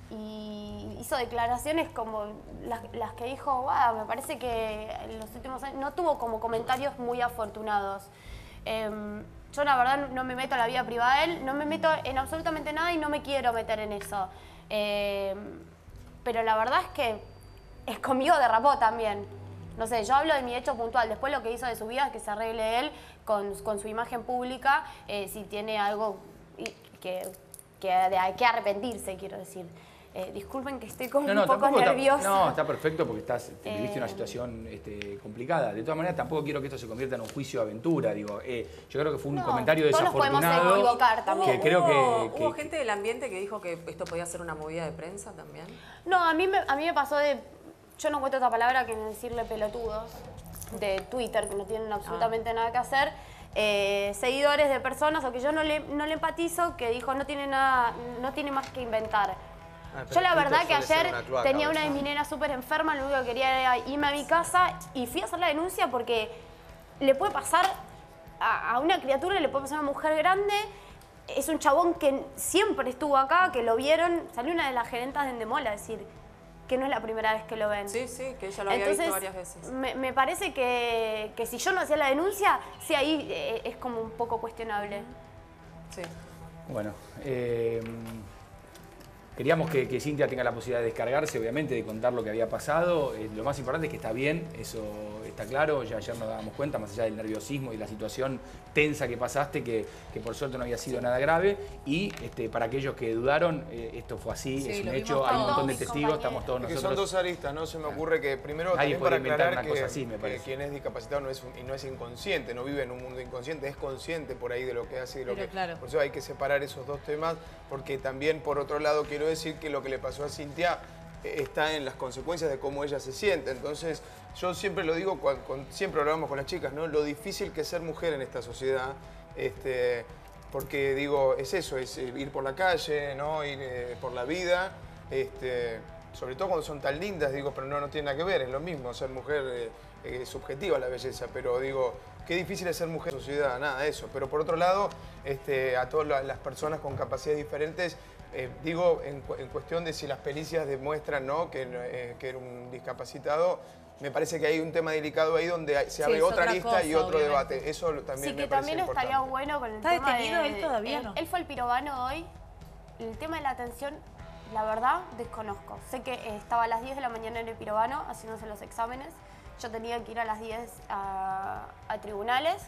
y hizo declaraciones como las, las que dijo, wow, me parece que en los últimos años no tuvo como comentarios muy afortunados. Em, yo la verdad no me meto en la vida privada de él, no me meto en absolutamente nada y no me quiero meter en eso. Em, pero la verdad es que es conmigo derrapó también. No sé, yo hablo de mi hecho puntual. Después lo que hizo de su vida es que se arregle él con, con su imagen pública, eh, si tiene algo y- que, que de hay que arrepentirse, quiero decir. Eh, disculpen que estoy como No, no, un poco tampoco está, nerviosa. no, está perfecto porque estás, te viviste Eh, una situación este, complicada. De todas maneras, tampoco quiero que esto se convierta en un juicio de aventura. Digo, eh, yo creo que fue un No, comentario todos nos podemos desafortunado. equivocar también. Que creo ¿Hubo, que, hubo que- gente del ambiente que dijo que esto podía ser una movida de prensa también? No, a mí, me, a mí me pasó de... Yo no encuentro otra palabra que decirle pelotudos de Twitter, que no tienen absolutamente nada que hacer. Eh, seguidores de personas o que yo no le, no le empatizo, que dijo no tiene nada, no tiene más que inventar. Ah, pero Yo la Twitter verdad que suele ser ayer una cloaca, tenía una de ¿verdad? mis nenas súper enferma, lo único que quería era irme a mi casa y fui a hacer la denuncia porque le puede pasar a, a una criatura, le puede pasar a una mujer grande. Es un chabón que siempre estuvo acá, que lo vieron, salió una de las gerentas de Endemol a decir que no es la primera vez que lo ven. Sí, sí, que ella lo había Entonces, visto varias veces. Me, me parece que, que si yo no hacía la denuncia, sí ahí eh, es como un poco cuestionable. Sí. Bueno, eh, queríamos que, que Cintia tenga la posibilidad de descargarse, obviamente, de contar lo que había pasado. Eh, lo más importante es que está bien, eso está claro. Ya ayer nos dábamos cuenta, más allá del nerviosismo y la situación tensa que pasaste, que, que por suerte no había sido nada grave. Y este, para aquellos que dudaron, eh, esto fue así, Sí, es un lo hecho, vimos hay un todos, montón de mis testigos, compañeros. estamos todos Es que nosotros. son dos aristas, ¿no? Se me ocurre que primero Nadie también puede para inventar aclarar una que, cosa así, me que parece. quien es discapacitado no es un- y no es inconsciente, no vive en un mundo inconsciente, es consciente por ahí de lo que hace y de lo Pero que... claro. Por eso hay que separar esos dos temas, porque también por otro lado quiero decir que lo que le pasó a Cintia eh, está en las consecuencias de cómo ella se siente. Entonces yo siempre lo digo, cuando, cuando- siempre hablamos con las chicas, ¿no? Lo difícil que es ser mujer en esta sociedad. Este, porque digo, es eso, es eh, ir por la calle, ¿no? Ir eh, por la vida, este, sobre todo cuando son tan lindas, digo, pero no, no tiene nada que ver, es lo mismo, ser mujer eh, eh, es subjetiva la belleza, pero digo, qué difícil es ser mujer en sociedad, nada de eso. Pero por otro lado, este, a todas la- las personas con capacidades diferentes, eh, digo, en, cu- en cuestión de si las pericias demuestran, ¿no? que, eh, que era un discapacitado, me parece que hay un tema delicado ahí donde hay- se Sí, abre es otra otra lista cosa, y otro obviamente. debate. Eso lo- también Sí, me que parece también importante. estaría bueno con el ¿Está tema detenido de- él todavía, él, no? él fue el pirobano hoy. El tema de la atención, la verdad, desconozco. Sé que eh, estaba a las diez de la mañana en el pirobano haciéndose los exámenes. Yo tenía que ir a las diez a, a tribunales.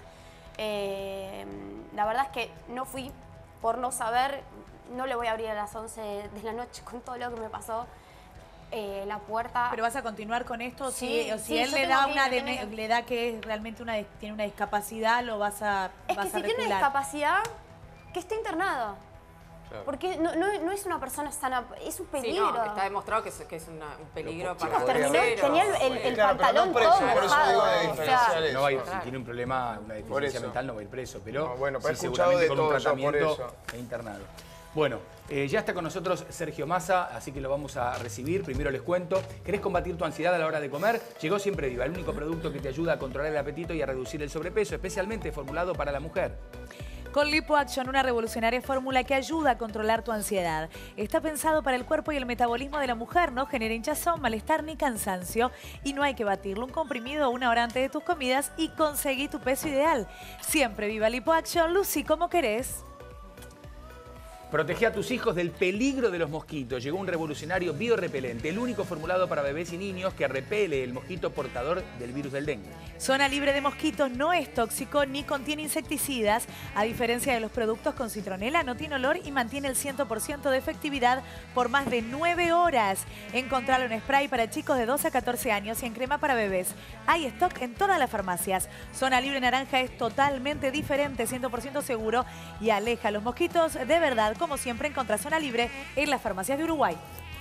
Eh, la verdad es que no fui por no saber. No le voy a abrir a las once de la noche con todo lo que me pasó. Eh, la puerta. ¿Pero vas a continuar con esto? Sí, si, o si sí, él yo le tengo da que ir, una me de- tiene que- le da que es realmente una dis- tiene una discapacidad, lo vas a Es vas que a si tiene una recular. discapacidad, que esté internado. Claro. Porque no, no, no es una persona sana, es un Sí, peligro. no, está demostrado que es, que es una- un peligro Chicos, para terminó- terceros. tenía el- el- el Claro, pero pantalón no preso, todo por eso mojado, digo de o sea, diferenciar eso. No va a ir, Claro. si tiene un problema, una Por deficiencia eso. mental, no va a ir preso, pero No, bueno, sí, pero he escuchado seguramente de con todo un eso, por tratamiento eso. e internado. Bueno, eh, ya está con nosotros Sergio Massa, así que lo vamos a recibir. Primero les cuento, ¿querés combatir tu ansiedad a la hora de comer? Llegó Siempre Viva, el único producto que te ayuda a controlar el apetito y a reducir el sobrepeso, especialmente formulado para la mujer. Con LipoAction, una revolucionaria fórmula que ayuda a controlar tu ansiedad. Está pensado para el cuerpo y el metabolismo de la mujer, no genera hinchazón, malestar ni cansancio. Y no hay que batirlo, un comprimido una hora antes de tus comidas y conseguí tu peso ideal. Siempre Viva LipoAction, lucí como querés. Protege a tus hijos del peligro de los mosquitos. Llegó un revolucionario biorrepelente, el único formulado para bebés y niños que repele el mosquito portador del virus del dengue. Zona libre de mosquitos, no es tóxico ni contiene insecticidas. A diferencia de los productos con citronela, no tiene olor y mantiene el cien por ciento de efectividad por más de nueve horas. Encontralo en spray para chicos de doce a catorce años y en crema para bebés. Hay stock en todas las farmacias. Zona libre naranja es totalmente diferente, cien por ciento seguro y aleja a los mosquitos de verdad. Como siempre, encontrá Zona Libre en las farmacias de Uruguay.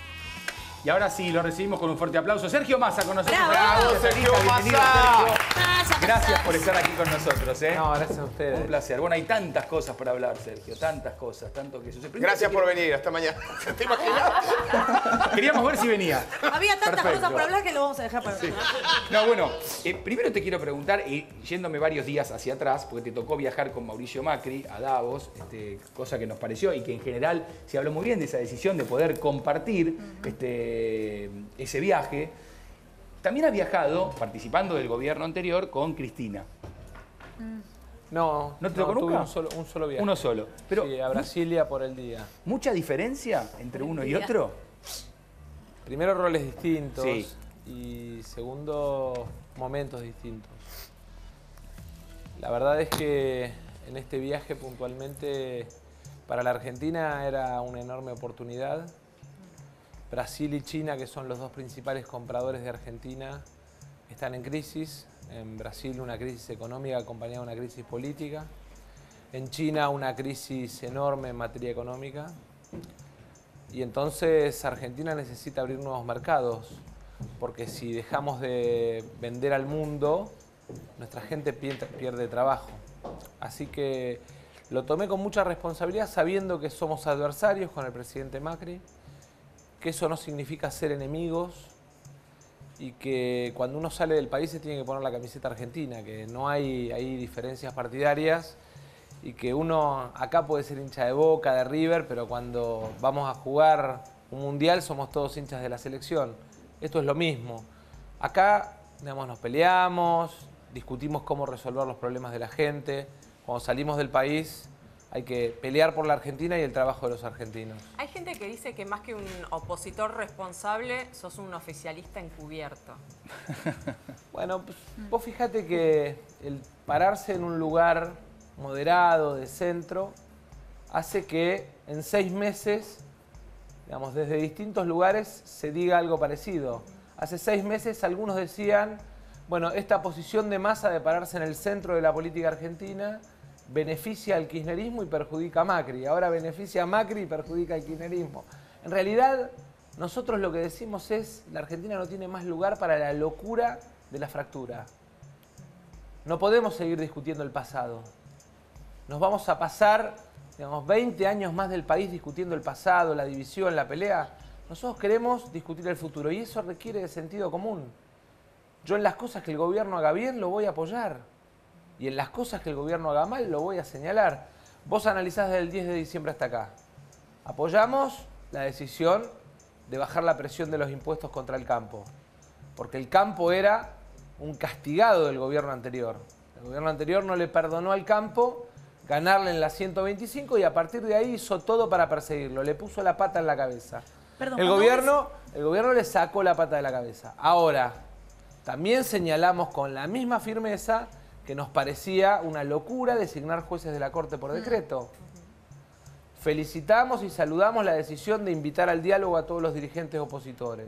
Y ahora sí, lo recibimos con un fuerte aplauso. Sergio Massa con nosotros. ¡Bravo! Sergio Sergio Massa. Bienvenido, Massa. Sergio. Gracias, Gracias por estar aquí con nosotros, ¿eh? No, gracias a ustedes. Un placer. Bueno, hay tantas cosas para hablar, Sergio, tantas cosas, tanto que sucede. Primero Gracias te por quiero- venir, hasta mañana. ¿Te imaginas? Queríamos ver si venía. Había tantas Perfecto. cosas por hablar que lo vamos a dejar para Sí. No, bueno, eh, primero te quiero preguntar, y yéndome varios días hacia atrás, porque te tocó viajar con Mauricio Macri a Davos, este, cosa que nos pareció y que en general se habló muy bien de esa decisión de poder compartir este, ese viaje. También ha viajado, participando del gobierno anterior, con Cristina. No, ¿No te tocó tuve nunca? Un solo, un solo viaje. Uno solo. Pero, sí, a Brasilia por el día. ¿Mucha diferencia entre uno y otro? Primero, roles distintos. Sí. Y segundo, momentos distintos. La verdad es que en este viaje puntualmente para la Argentina era una enorme oportunidad. Brasil y China, que son los dos principales compradores de Argentina, están en crisis. En Brasil una crisis económica acompañada de una crisis política. En China una crisis enorme en materia económica. Y entonces Argentina necesita abrir nuevos mercados, porque si dejamos de vender al mundo, nuestra gente pierde, pierde trabajo. Así que lo tomé con mucha responsabilidad, sabiendo que somos adversarios con el presidente Macri, que eso no significa ser enemigos y que cuando uno sale del país se tiene que poner la camiseta argentina, que no hay, hay diferencias partidarias y que uno acá puede ser hincha de Boca, de River, pero cuando vamos a jugar un mundial somos todos hinchas de la selección. Esto es lo mismo. Acá, digamos, nos peleamos, discutimos cómo resolver los problemas de la gente. Cuando salimos del país hay que pelear por la Argentina y el trabajo de los argentinos. Hay gente que dice que más que un opositor responsable, sos un oficialista encubierto. Bueno, pues, vos fíjate que el pararse en un lugar moderado, de centro, hace que en seis meses, digamos, desde distintos lugares se diga algo parecido. Hace seis meses algunos decían, bueno, esta posición de Massa de pararse en el centro de la política argentina beneficia al kirchnerismo y perjudica a Macri. Ahora beneficia a Macri y perjudica al kirchnerismo. En realidad, nosotros lo que decimos es, la Argentina no tiene más lugar para la locura de la fractura. No podemos seguir discutiendo el pasado. Nos vamos a pasar, digamos, veinte años más del país discutiendo el pasado, la división, la pelea. Nosotros queremos discutir el futuro y eso requiere de sentido común. Yo en las cosas que el gobierno haga bien lo voy a apoyar. Y en las cosas que el gobierno haga mal lo voy a señalar. Vos analizás desde el diez de diciembre hasta acá. Apoyamos la decisión de bajar la presión de los impuestos contra el campo. Porque el campo era un castigado del gobierno anterior. El gobierno anterior no le perdonó al campo ganarle en la ciento veinticinco y a partir de ahí hizo todo para perseguirlo. Le puso la pata en la cabeza. Perdón, el, ¿cuándo gobierno, el gobierno le sacó la pata de la cabeza. Ahora, también señalamos con la misma firmeza que nos parecía una locura designar jueces de la Corte por decreto. Felicitamos y saludamos la decisión de invitar al diálogo a todos los dirigentes opositores.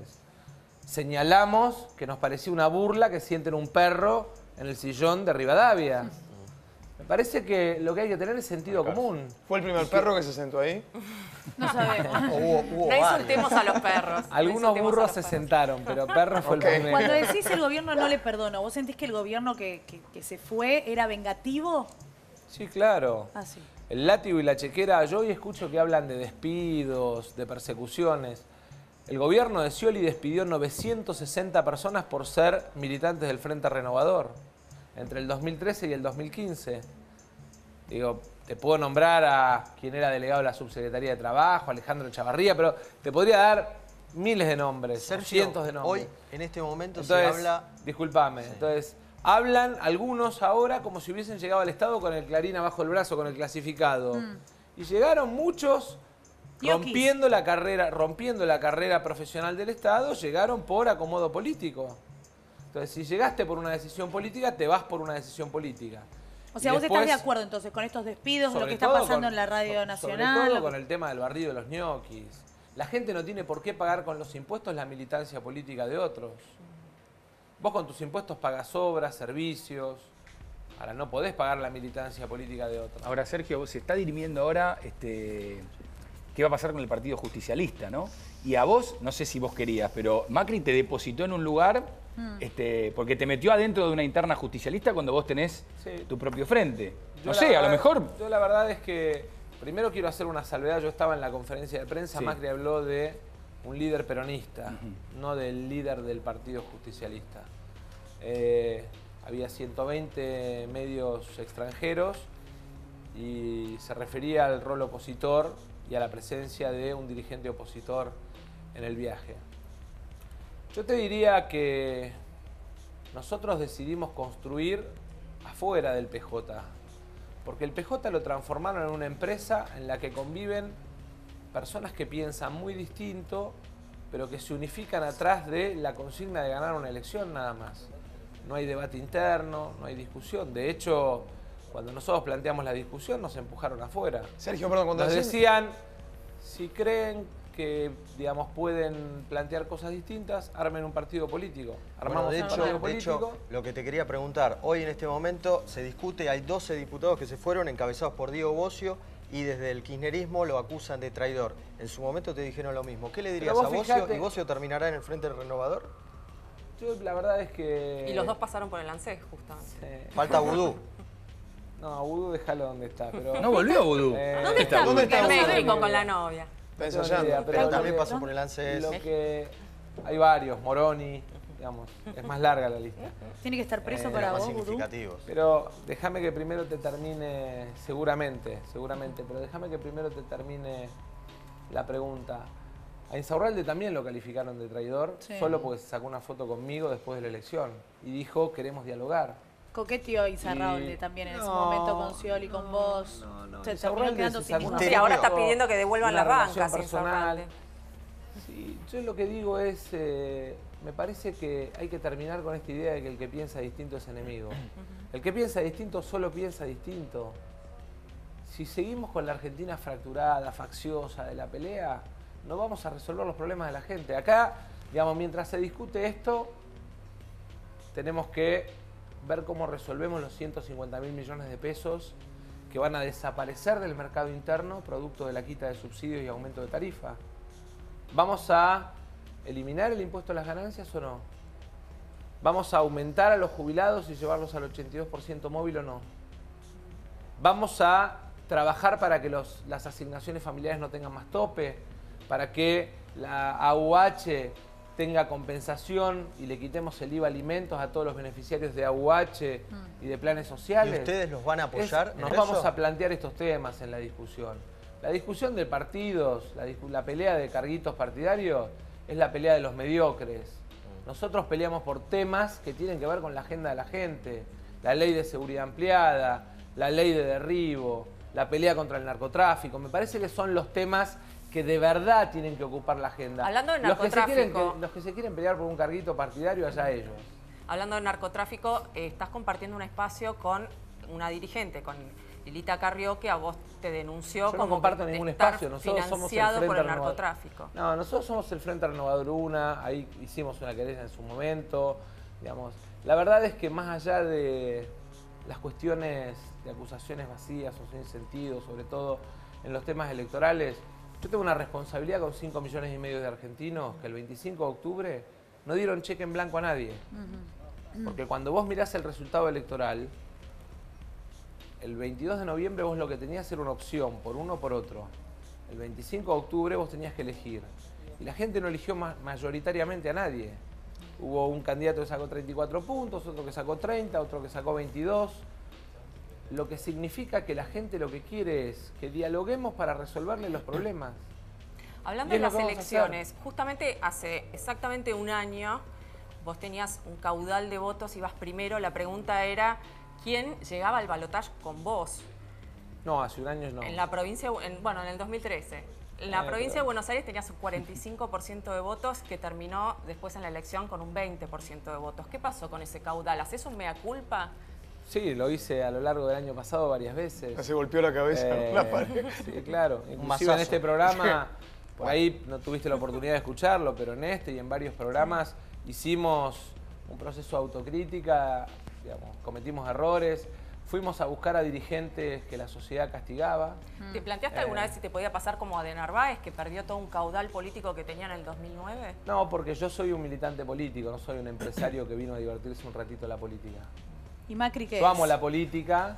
Señalamos que nos parecía una burla que sienten un perro en el sillón de Rivadavia. Me parece que lo que hay que tener es sentido común. ¿Fue el primer perro que se sentó ahí? No sabemos. Hubo, hubo No insultemos a los perros. Algunos burros se sentaron, pero perro fue Okay. el primero. Cuando decís el gobierno no le perdonó, ¿vos sentís que el gobierno que, que- que se fue era vengativo? Sí, claro. Ah, sí. El látigo y la chequera, yo hoy escucho que hablan de despidos, de persecuciones. El gobierno de Scioli despidió novecientas sesenta personas por ser militantes del Frente Renovador, entre el dos mil trece y el dos mil quince. Digo, te puedo nombrar a quien era delegado de la Subsecretaría de Trabajo, Alejandro Chavarría, pero te podría dar miles de nombres, Sergio, cientos de nombres. hoy, en este momento, Entonces, se habla... discúlpame, entonces, hablan algunos ahora como si hubiesen llegado al Estado con el Clarín abajo del brazo, con el clasificado. Mm. Y llegaron muchos Ñoquis. rompiendo la carrera, rompiendo la carrera profesional del Estado, llegaron por acomodo político. Entonces, si llegaste por una decisión política, te vas por una decisión política. O sea, Y vos después, estás de acuerdo entonces con estos despidos, lo sobre que está todo pasando con- en la Radio so- Nacional. Sobre todo lo con que- el tema del barrido de los ñoquis. La gente no tiene por qué pagar con los impuestos la militancia política de otros. Vos con tus impuestos pagás obras, servicios. Ahora no podés pagar la militancia política de otros. Ahora, Sergio, se está dirimiendo ahora este, qué va a pasar con el Partido Justicialista, ¿no? Y a vos, no sé si vos querías, pero Macri te depositó en un lugar Mm. Este, porque te metió adentro de una interna justicialista cuando vos tenés Sí. tu propio frente. Yo No la sé, a lo verdad- mejor... Yo la verdad es que primero quiero hacer una salvedad. Yo estaba en la conferencia de prensa, Sí. Macri habló de un líder peronista, no del líder del Partido Justicialista. Eh, había ciento veinte medios extranjeros y se refería al rol opositor y a la presencia de un dirigente opositor en el viaje. Yo te diría que nosotros decidimos construir afuera del P J, porque el P J lo transformaron en una empresa en la que conviven personas que piensan muy distinto, pero que se unifican atrás de la consigna de ganar una elección nada más. No hay debate interno, no hay discusión. De hecho, cuando nosotros planteamos la discusión, nos empujaron afuera. Sergio, perdón, cuando Nos decís- decían, si creen que, digamos, pueden plantear cosas distintas, armen un partido político. Armamos Bueno, de un hecho, partido de político. hecho, lo que te quería preguntar, hoy en este momento se discute, hay doce diputados que se fueron encabezados por Diego Bocio y desde el kirchnerismo lo acusan de traidor. En su momento te dijeron lo mismo. ¿Qué le dirías Pero a vos Bocio? fijate- ¿Y Bocio terminará en el Frente Renovador? Yo la verdad es que... Y los dos pasaron por el ANSES, justamente. Falta Vudú. No, Vudú déjalo donde está. Pero... No volvió Vudú. Eh, ¿Dónde está? ¿Dónde está En Vudú? México con la novia. Está No tengo ensayando. ni idea, Pero lo también que- pasó por el ANSES. Lo que... Hay varios, Moroni, digamos, es más larga la lista. Tiene que estar preso Eh, para Más vos, Vudú. significativos. Pero déjame que primero te termine, seguramente, seguramente, pero déjame que primero te termine la pregunta. A Insaurralde también lo calificaron de traidor, Sí. solo porque se sacó una foto conmigo después de la elección y dijo, queremos dialogar. Coqueteó Insaurralde Y- también en ese No, momento con Scioli, con vos. Se terminó Insaurralde quedando se sin sacó ningún... una Sí, ahora foto está pidiendo que devuelvan de las una relación bancas, personal. Insaurralde. Sí, yo lo que digo es, eh, me parece que hay que terminar con esta idea de que el que piensa distinto es enemigo. El que piensa distinto solo piensa distinto. Si seguimos con la Argentina fracturada, facciosa, de la pelea, no vamos a resolver los problemas de la gente. Acá, digamos, mientras se discute esto, tenemos que ver cómo resolvemos los ciento cincuenta mil millones de pesos que van a desaparecer del mercado interno producto de la quita de subsidios y aumento de tarifa. ¿Vamos a eliminar el impuesto a las ganancias o no? ¿Vamos a aumentar a los jubilados y llevarlos al ochenta y dos por ciento móvil o no? ¿Vamos a trabajar para que los, las asignaciones familiares no tengan más tope? ¿Para que la A U H tenga compensación y le quitemos el I V A alimentos a todos los beneficiarios de A U H y de planes sociales? ¿Y ustedes los van a apoyar Es- en nos eso? vamos a plantear estos temas en la discusión. La discusión de partidos, la, discu- la pelea de carguitos partidarios, es la pelea de los mediocres. Nosotros peleamos por temas que tienen que ver con la agenda de la gente. La ley de seguridad ampliada, la ley de derribo, la pelea contra el narcotráfico. Me parece que son los temas que de verdad tienen que ocupar la agenda. Hablando de los que se quieren, narcotráfico. que- los que se quieren pelear por un carguito partidario, allá ellos. Hablando de narcotráfico, eh, estás compartiendo un espacio con una dirigente, con Lilita Carrió, que a vos te denunció Yo no como comparto que ningún estar espacio, nosotros somos el financiado Frente por el Renovador. narcotráfico. No, nosotros somos el Frente Renovador una, ahí hicimos una querella en su momento, digamos. La verdad es que más allá de las cuestiones de acusaciones vacías o sin sentido, sobre todo en los temas electorales, yo tengo una responsabilidad con cinco millones y medio de argentinos que el veinticinco de octubre no dieron cheque en blanco a nadie. Porque cuando vos mirás el resultado electoral, el veintidós de noviembre vos lo que tenías era una opción, por uno o por otro. El veinticinco de octubre vos tenías que elegir. Y la gente no eligió ma- mayoritariamente a nadie. Hubo un candidato que sacó treinta y cuatro puntos, otro que sacó treinta, otro que sacó veintidós. Lo que significa que la gente lo que quiere es que dialoguemos para resolverle los problemas. Hablando Y de es lo las que vamos a hacer. elecciones, justamente hace exactamente un año vos tenías un caudal de votos, ibas primero, la pregunta era ¿quién llegaba al balotaje con vos? No, hace un año no. En la provincia, en- bueno, en el dos mil trece. En la Eh, provincia pero- de Buenos Aires tenías un cuarenta y cinco por ciento de votos que terminó después en la elección con un veinte por ciento de votos. ¿Qué pasó con ese caudal? ¿Haces un mea culpa? Sí, lo hice a lo largo del año pasado varias veces. Se golpeó la cabeza en la pared. Sí, claro. Un Inclusive mazazo. en este programa, por ahí no tuviste la oportunidad de escucharlo, pero en este y en varios programas hicimos un proceso de autocrítica, digamos, cometimos errores. fuimos a buscar a dirigentes que la sociedad castigaba. ¿Te planteaste Eh, alguna vez si te podía pasar como a de Narváez, que perdió todo un caudal político que tenía en el dos mil nueve? No, porque yo soy un militante político, no soy un empresario que vino a divertirse un ratito en la política. ¿Y Macri qué Yo es? amo la política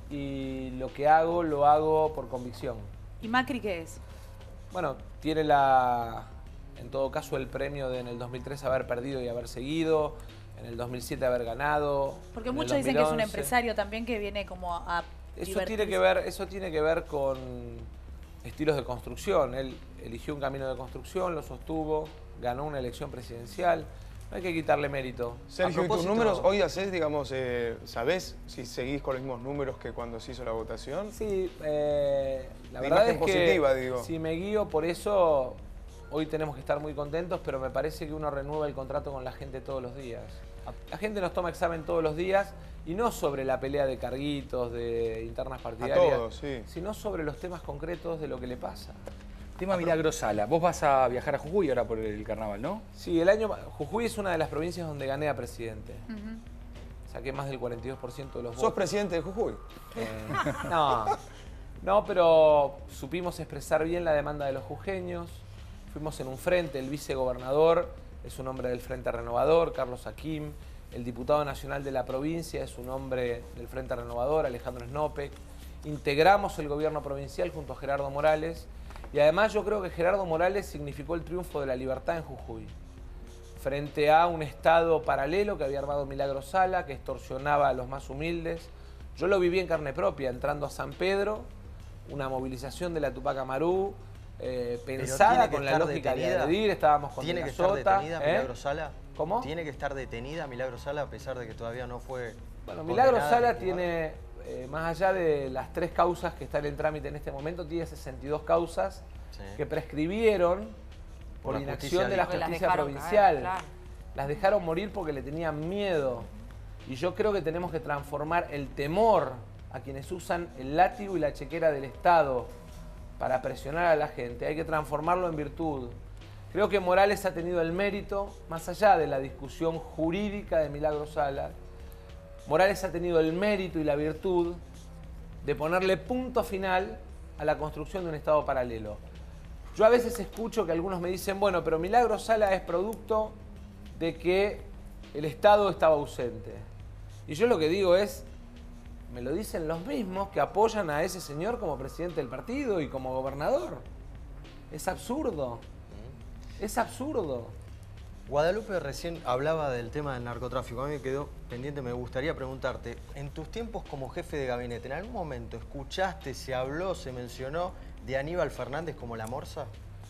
y lo que hago, lo hago por convicción. ¿Y Macri qué es? Bueno, tiene la, en todo caso, el premio de en el dos mil tres haber perdido y haber seguido, en el dos mil siete haber ganado. Porque en el muchos dicen que es un dos mil once. empresario también que viene como a Eso tiene que ver, eso tiene que ver con estilos de construcción. Él eligió un camino de construcción, lo sostuvo, ganó una elección presidencial. No hay que quitarle mérito. Sergio, ¿y tus números hoy haces, digamos, eh, sabés si seguís con los mismos números que cuando se hizo la votación? Sí, eh, la De verdad imagen es que positiva, digo. si me guío por eso, hoy tenemos que estar muy contentos, pero me parece que uno renueva el contrato con la gente todos los días. La gente nos toma examen todos los días y no sobre la pelea de carguitos, de internas partidarias, todos, sí. sino sobre los temas concretos de lo que le pasa. Tema Milagro Sala. Vos vas a viajar a Jujuy ahora por el carnaval, ¿no? Sí, el año Jujuy es una de las provincias donde gané a presidente. Saqué más del cuarenta y dos por ciento de los votos. ¿Sos presidente de Jujuy? Eh, no, no, pero supimos expresar bien la demanda de los jujeños. Fuimos en un frente, el vicegobernador es un hombre del Frente Renovador, Carlos Hakim. El diputado nacional de la provincia es un hombre del Frente Renovador, Alejandro Snopek. Integramos el gobierno provincial junto a Gerardo Morales. Y además yo creo que Gerardo Morales significó el triunfo de la libertad en Jujuy. Frente a un estado paralelo que había armado Milagro Sala, que extorsionaba a los más humildes. Yo lo viví en carne propia, entrando a San Pedro, una movilización de la Tupac Amaru, eh, pensada con la lógica de agredir, estábamos con ¿Tiene De que la estar Sota, detenida ¿eh? Milagro Sala? ¿Cómo? ¿Tiene que estar detenida Milagro Sala a pesar de que todavía no fue Bueno, Milagro condenada Sala ni juzgada? tiene, eh, más allá de las tres causas que están en trámite en este momento, tiene sesenta y dos causas Sí. que prescribieron por, Por la inacción justicia de la digital. justicia Las dejaron provincial. caer, claro. Las dejaron morir porque le tenían miedo. Y yo creo que tenemos que transformar el temor a quienes usan el látigo y la chequera del Estado para presionar a la gente. Hay que transformarlo en virtud. Creo que Morales ha tenido el mérito, más allá de la discusión jurídica de Milagro Sala, Morales ha tenido el mérito y la virtud de ponerle punto final a la construcción de un Estado paralelo. Yo a veces escucho que algunos me dicen, bueno, pero Milagro Sala es producto de que el Estado estaba ausente. Y yo lo que digo es, me lo dicen los mismos que apoyan a ese señor como presidente del partido y como gobernador. Es absurdo. Es absurdo. Guadalupe recién hablaba del tema del narcotráfico. A mí me quedó pendiente, me gustaría preguntarte, en tus tiempos como jefe de gabinete, ¿en algún momento escuchaste, se habló, se mencionó de Aníbal Fernández como la morsa?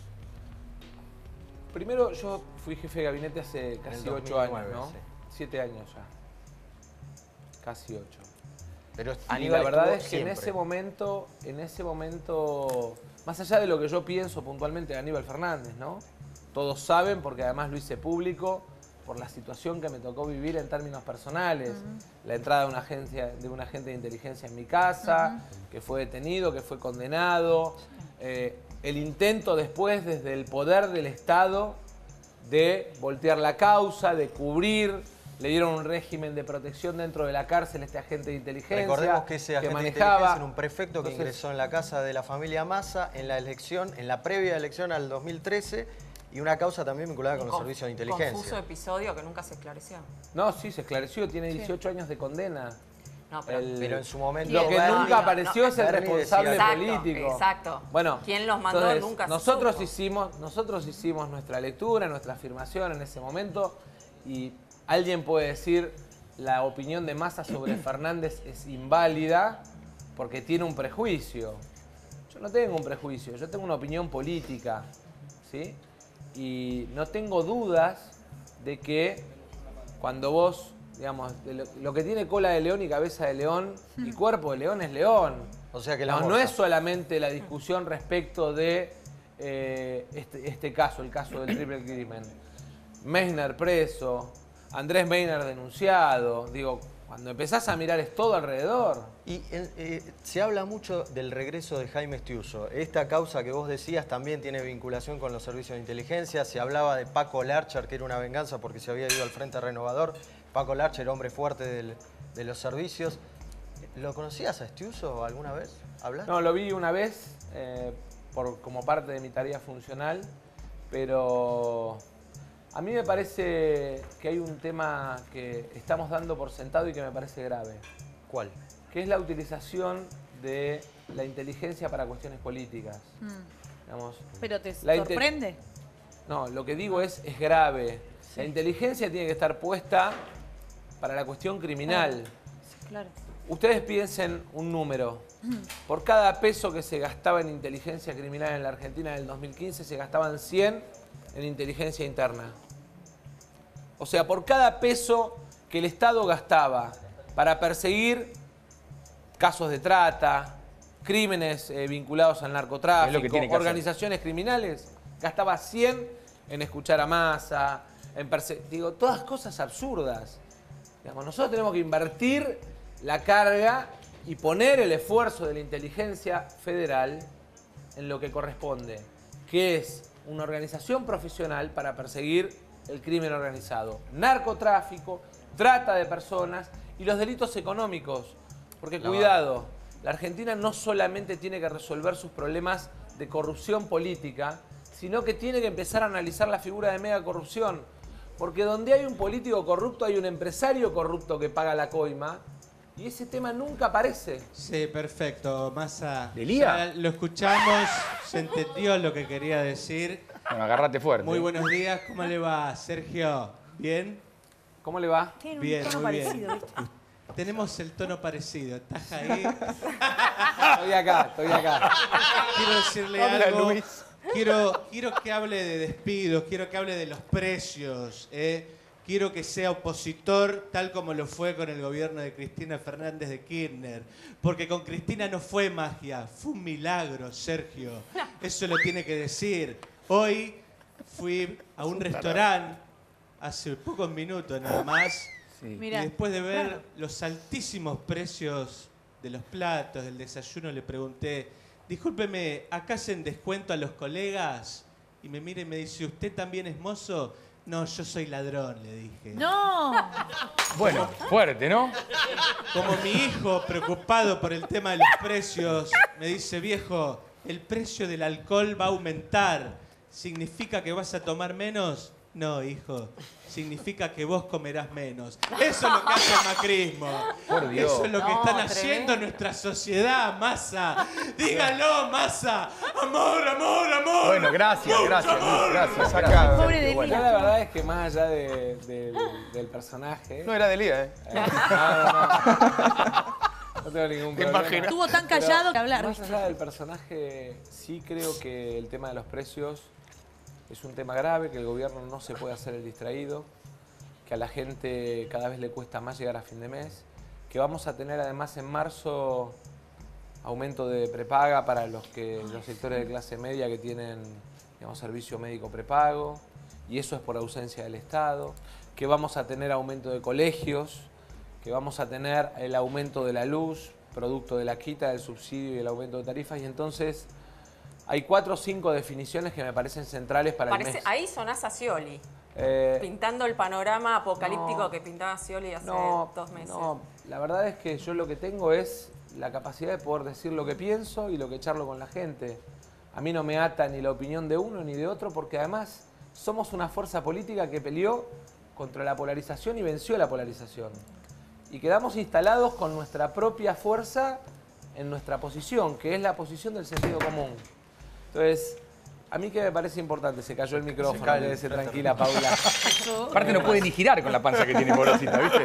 Primero, yo fui jefe de gabinete hace casi En el ocho años, dos mil nueve, ¿no? sí. Siete años ya. Casi ocho. Pero Y Aníbal la verdad estuvo es que siempre. en ese momento, en ese momento, más allá de lo que yo pienso puntualmente de Aníbal Fernández, ¿no? Todos saben, porque además lo hice público, por la situación que me tocó vivir en términos personales. Uh-huh. La entrada de una agencia, de un agente de inteligencia en mi casa, uh-huh. que fue detenido, que fue condenado. Eh, el intento después, desde el poder del Estado, de voltear la causa, de cubrir. Le dieron un régimen de protección dentro de la cárcel a este agente de inteligencia. Recordemos que ese agente que de manejaba. inteligencia era un prefecto que Entonces, ingresó en la casa de la familia Massa en la elección, en la previa elección al dos mil trece, y una causa también vinculada con los Con- servicios de inteligencia. Confuso episodio que nunca se esclareció. No, sí, se esclareció, tiene dieciocho años de condena. No, pero, El- Pero en su momento... Lo que Bernie, nunca no, apareció no, es el Bernie responsable decía- político. Exacto, exacto. Bueno, ¿Quién los mandó? entonces, Nunca se nosotros supo. hicimos, nosotros hicimos nuestra lectura, nuestra afirmación en ese momento, y alguien puede decir la opinión de Massa sobre Fernández es inválida porque tiene un prejuicio. Yo no tengo un prejuicio, yo tengo una opinión política, ¿sí? Y no tengo dudas de que cuando vos, digamos, de lo, lo que tiene cola de león y cabeza de león y cuerpo de león es león. O sea que la no, no morsa. es solamente la discusión respecto de eh, este, este caso, el caso del triple crimen. Meissner preso, Andrés Meissner denunciado, digo, cuando empezás a mirar es todo alrededor. Y eh, eh, se habla mucho del regreso de Jaime Estiuso. Esta causa que vos decías también tiene vinculación con los servicios de inteligencia. Se hablaba de Paco Larcher, que era una venganza porque se había ido al Frente Renovador. Paco Larcher, hombre fuerte del- de los servicios. ¿Lo conocías a Estiuso alguna vez? ¿Hablaste? No, lo vi una vez eh, por, como parte de mi tarea funcional, pero a mí me parece que hay un tema que estamos dando por sentado y que me parece grave. ¿Cuál? Que es la utilización de la inteligencia para cuestiones políticas. Mm. Digamos, ¿Pero te la sorprende? No, lo que digo es, es grave. Sí. La inteligencia tiene que estar puesta para la cuestión criminal. Sí, claro. Ustedes piensen un número. Por cada peso que se gastaba en inteligencia criminal en la Argentina en el dos mil quince, se gastaban cien en inteligencia interna. O sea, por cada peso que el Estado gastaba para perseguir casos de trata, crímenes eh, vinculados al narcotráfico, Es lo que tiene que organizaciones hacer. criminales, gastaba cien en escuchar a Massa, en perse- digo, todas cosas absurdas. Digamos, nosotros tenemos que invertir la carga y poner el esfuerzo de la inteligencia federal en lo que corresponde, que es una organización profesional para perseguir el crimen organizado, narcotráfico, trata de personas y los delitos económicos. Porque La cuidado, la Argentina no solamente tiene que resolver sus problemas de corrupción política, sino que tiene que empezar a analizar la figura de mega corrupción. Porque donde hay un político corrupto hay un empresario corrupto que paga la coima. Y ese tema nunca aparece. Sí, perfecto, Massa. ¿Delía? Ya lo escuchamos, se entendió lo que quería decir. Bueno, agárrate fuerte. Muy buenos días, ¿cómo le va, Sergio? ¿Bien? ¿Cómo le va? Tiene un Bien, tono muy bien. parecido, ¿viste? Tenemos el tono parecido, ¿estás ahí? Estoy acá, estoy acá. Quiero decirle Habla, algo. Luis. Quiero, quiero que hable de despidos, quiero que hable de los precios, ¿eh? Quiero que sea opositor tal como lo fue con el gobierno de Cristina Fernández de Kirchner. Porque con Cristina no fue magia, fue un milagro, Sergio. Eso lo tiene que decir. Hoy fui a un restaurante hace pocos minutos nada más. Sí. Mirá, Y después de ver claro. los altísimos precios de los platos, del desayuno, le pregunté, discúlpeme, ¿acá hacen descuento a los colegas? Y me mira y me dice, ¿usted también es mozo? No, yo soy ladrón, le dije. ¡No! Bueno, fuerte, ¿no? Como mi hijo, preocupado por el tema de los precios, me dice, viejo, el precio del alcohol va a aumentar. ¿Significa que vas a tomar menos? No, hijo. Significa que vos comerás menos. Eso es lo que hace el macrismo. Por Dios. Eso es lo que No, están tremendo. haciendo nuestra sociedad, Massa. Díganlo, Massa. Amor, amor, amor. Bueno, gracias, Mucho gracias, amor. gracias. Sacado. Pobre Sergio, de bueno. Yo la verdad es que más allá de- del, del personaje... No era Delía, ¿eh? eh, no, no. No tengo ningún Te problema. imaginas. Estuvo tan Pero callado que hablar. Más allá del personaje, sí creo que el tema de los precios es un tema grave, que el gobierno no se puede hacer el distraído, que a la gente cada vez le cuesta más llegar a fin de mes, que vamos a tener además en marzo aumento de prepaga para los, que, los sectores de clase media que tienen, digamos, servicio médico prepago, y eso es por ausencia del Estado, que vamos a tener aumento de colegios, que vamos a tener el aumento de la luz, producto de la quita del subsidio y el aumento de tarifas, y entonces hay cuatro o cinco definiciones que me parecen centrales para Parece, el mes. ahí sonás a Scioli, Eh, pintando el panorama apocalíptico no, que pintaba Scioli hace no, dos meses. no, la verdad es que yo lo que tengo es la capacidad de poder decir lo que pienso y lo que charlo con la gente. A mí no me ata ni la opinión de uno ni de otro, porque además somos una fuerza política que peleó contra la polarización y venció la polarización. Y quedamos instalados con nuestra propia fuerza en nuestra posición, que es la posición del sentido común. Entonces, a mí que me parece importante, se cayó el micrófono, quédese tranquila, Paula. Aparte no puede ni girar con la panza que tiene, pobrecita, ¿viste?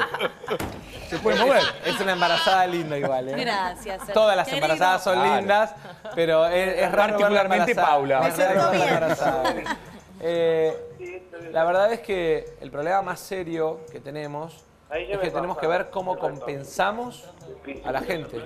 Se puede mover. Es una embarazada linda igual, ¿eh? Gracias, Sergio. Todas las Querido. embarazadas son Claro. lindas, pero es, es raro Particularmente verla embarazada. Paula. Es Me siento raro verla bien. embarazada. Eh, la verdad es que el problema más serio que tenemos es que tenemos que ver cómo compensamos a la gente.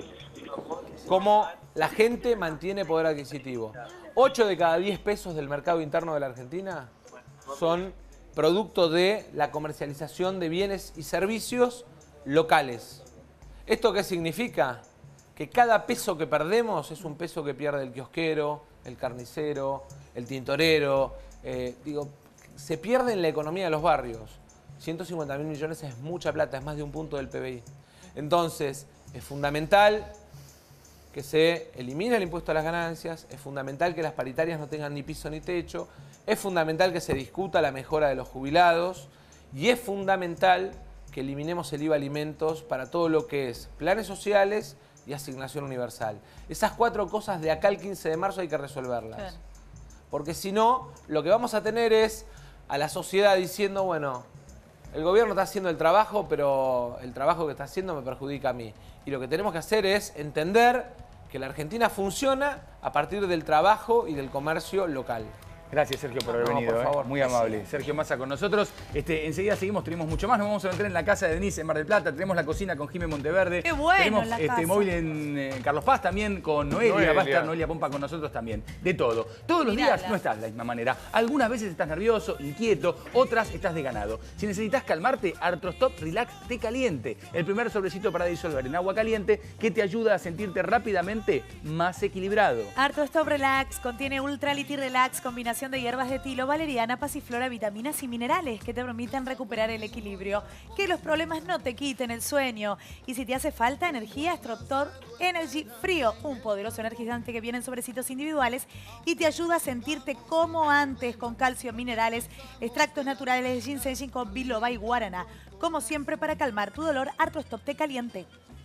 Cómo la gente mantiene poder adquisitivo. ocho de cada diez pesos del mercado interno de la Argentina son producto de la comercialización de bienes y servicios locales. ¿Esto qué significa? Que cada peso que perdemos es un peso que pierde el kiosquero, el carnicero, el tintorero. Eh, digo, se pierde en la economía de los barrios. ciento cincuenta mil millones es mucha plata, es más de un punto del P B I. Entonces, Es fundamental que se elimine el impuesto a las ganancias, es fundamental que las paritarias no tengan ni piso ni techo, es fundamental que se discuta la mejora de los jubilados y es fundamental que eliminemos el I V A alimentos para todo lo que es planes sociales y asignación universal. Esas cuatro cosas de acá al quince de marzo hay que resolverlas. Bien. Porque si no, lo que vamos a tener es a la sociedad diciendo, bueno, el gobierno está haciendo el trabajo, pero el trabajo que está haciendo me perjudica a mí. Y lo que tenemos que hacer es entender que la Argentina funciona a partir del trabajo y del comercio local. Gracias, Sergio, por haber no, venido. por favor. ¿eh? Muy amable. Sergio Massa con nosotros. Este, enseguida seguimos, tenemos mucho más. Nos vamos a meter en la casa de Denise en Mar del Plata. Tenemos la cocina con Jimé Monteverde. Qué bueno, tenemos la este, casa. móvil en eh, Carlos Paz también con Noelia. Noelia. Va a estar Noelia Pompa con nosotros también. De todo. Todos los Mirala. días no estás de la misma manera. Algunas veces estás nervioso, inquieto, otras estás de ganado. Si necesitas calmarte, Arthrostop Relax Té Caliente. El primer sobrecito para disolver en agua caliente que te ayuda a sentirte rápidamente más equilibrado. Arthrostop Relax contiene Ultrality Relax, combinación de hierbas de tilo, valeriana, pasiflora, vitaminas y minerales que te permiten recuperar el equilibrio, que los problemas no te quiten el sueño. Y si te hace falta energía, Arthrostop Energy Frío, un poderoso energizante que viene en sobrecitos individuales y te ayuda a sentirte como antes, con calcio, minerales, extractos naturales de ginseng con biloba y guaraná. Como siempre, para calmar tu dolor, Arthrostop Té Caliente.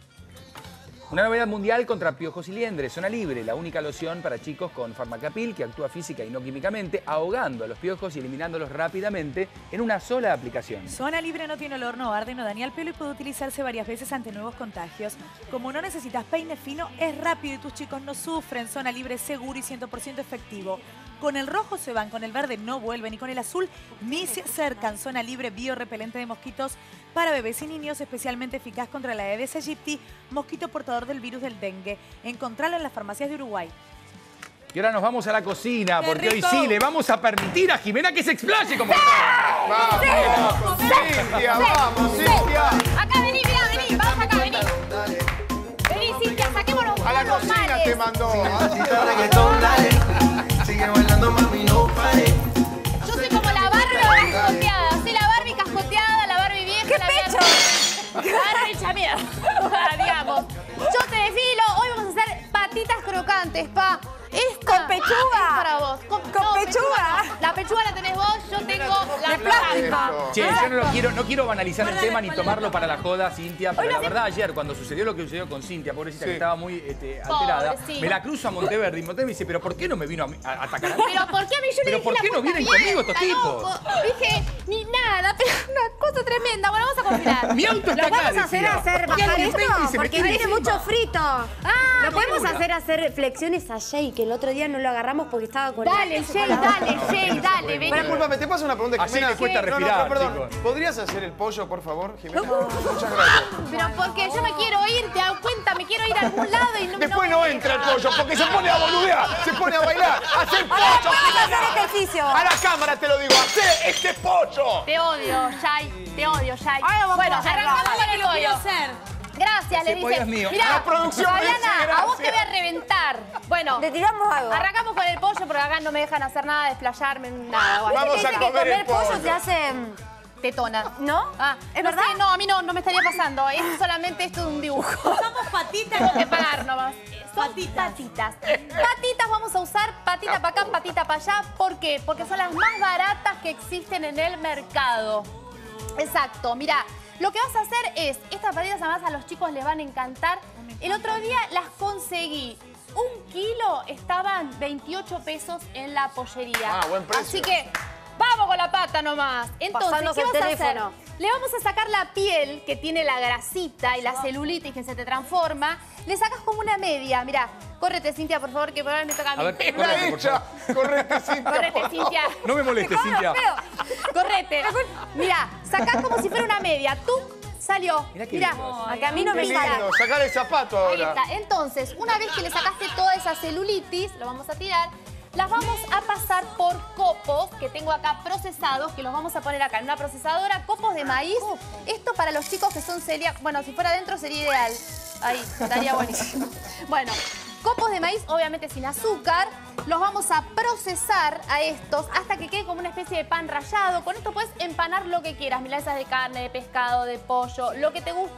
Una novedad mundial contra piojos y liendres. Zona Libre, la única loción para chicos con Farmacapil que actúa física y no químicamente, ahogando a los piojos y eliminándolos rápidamente en una sola aplicación. Zona Libre no tiene olor, no arde, no daña el pelo y puede utilizarse varias veces ante nuevos contagios. Como no necesitas peine fino, es rápido y tus chicos no sufren. Zona Libre es seguro y cien por ciento efectivo. Con el rojo se van, con el verde no vuelven y con el azul ni se acercan. Zona Libre biorrepelente de mosquitos para bebés y niños, especialmente eficaz contra la Aedes aegypti, mosquito portador del virus del dengue. Encontralo en las farmacias de Uruguay. Y ahora nos vamos a la cocina, ¡Qué porque rico! hoy sí le vamos a permitir a Jimena que se explaye como... ¡Vamos, Cintia! ¡Vamos, Cintia! Acá vení, mira, vení, vamos acá, vení. Vení, Cintia, saquémonos A la los cocina males. te mandó. Sigue bailando, mami, no pare. Yo soy como la Barbie cascoteada. Soy la Barbie cascoteada, la Barbie vieja. ¡Qué la pecho! Barbie- La Barbie hecha mierda, digamos. Yo te desfilo. Hoy vamos a hacer patitas crocantes, pa. Esta ¿Con pechuga? es para vos. Con, ¿Con no, pechuga? no. La pechuga la tenés vos, yo tengo la De plástico. Che, yo no, lo quiero, no quiero banalizar el Guardale, tema ni guardale. tomarlo para la joda, Cintia, pero Hoy la lo verdad ayer cuando sucedió lo que sucedió con Cintia, pobrecita, Sí. que estaba muy este, alterada, Pobrecita. me la cruzo a Monteverde y Monteverde me dice, pero ¿por qué no me vino a, mí- a atacar a mí? Pero ¿por qué a mí yo le ¿Pero dije por la qué no puta vienen conmigo estos abierta, tipos? loco? Dije, ni nada, pero una cosa tremenda. Bueno, vamos a confiar. Mi auto está ¿Lo acá, vamos a hacer decía. hacer Y bajar alguien esto? venga y se me Porque tira tiene encima. mucho frito. Ah, ¿Lo podemos locura. hacer hacer flexiones a Jay, que el otro día no lo agarramos porque estaba con Dale, la- Jay, dale, Jay, dale, vení. Bueno, disculpame, te paso una pregunta, Así Jimena. le cuesta No, no, respirar, pero perdón. chicos. ¿Podrías hacer el pollo, por favor, Jimena? Muchas gracias. Pero porque yo me quiero ir, te das cuenta, me quiero ir a algún lado y no Después no no me entra el deja. pollo porque se pone a boludear, se pone a bailar. ¡Hacé el pollo, Vamos a Jimena! hacer ejercicio. A la cámara te lo digo, ¡hacé este pollo! Te odio, Jay, te odio, Jay. Ahora vamos Bueno, a hacerlo. arrancamos con el Lo quiero pollo. hacer. Gracias, le Ese pollo dice. es mío. Mirá, La producción me dice Fabiana, a vos te voy gracias. a reventar. Bueno, Le tiramos algo. arrancamos con el pollo porque acá no me dejan hacer nada, desplayarme, nada. Bueno. Vamos Dice a que comer comer el pollo pollo. te hace... mm, Tetona. ¿No? Ah, ¿Es no verdad? sé, no, a mí no, no me estaría pasando. Es solamente esto de un dibujo. Somos patitas. Tengo que pagar nomás. Son Patitas. patitas. Patitas vamos a usar patita para acá, patita para allá. ¿Por qué? Porque son las más baratas que existen en el mercado. Exacto, mira, lo que vas a hacer es, estas patitas además a los chicos les van a encantar. El otro día las conseguí. Un kilo estaban veintiocho pesos en la pollería. Ah, buen precio. Así que vamos con la pata nomás. Entonces, Pasanos ¿qué el vas a hacer? teléfono. Le vamos a sacar la piel que tiene la grasita y la celulitis que se te transforma. Le sacas como una media. Mirá, córrete, Cintia, por favor, que por ahora me toca a mí. A ver, ¡Una correte, por hecha! favor. Correte, Cintia. Correte, por favor. Cintia. No me molestes, Cintia. Correte. Mirá, sacás como si fuera una media. Tú salió. Mirá qué Mirá, lindo. A que a mí no me Qué sale. lindo, sacar el zapato ahí ahora. está. Entonces, una vez que le sacaste toda esa celulitis, lo vamos a tirar, las vamos a pasar por copos que tengo acá procesados, que los vamos a poner acá en una procesadora, copos de maíz. Esto para los chicos que son celíacos, bueno, si fuera adentro sería ideal. Ahí, estaría buenísimo. Bueno, copos de maíz, obviamente sin azúcar. Los vamos a procesar a estos hasta que quede como una especie de pan rallado. Con esto puedes empanar lo que quieras, milanesas de carne, de pescado, de pollo, lo que te guste.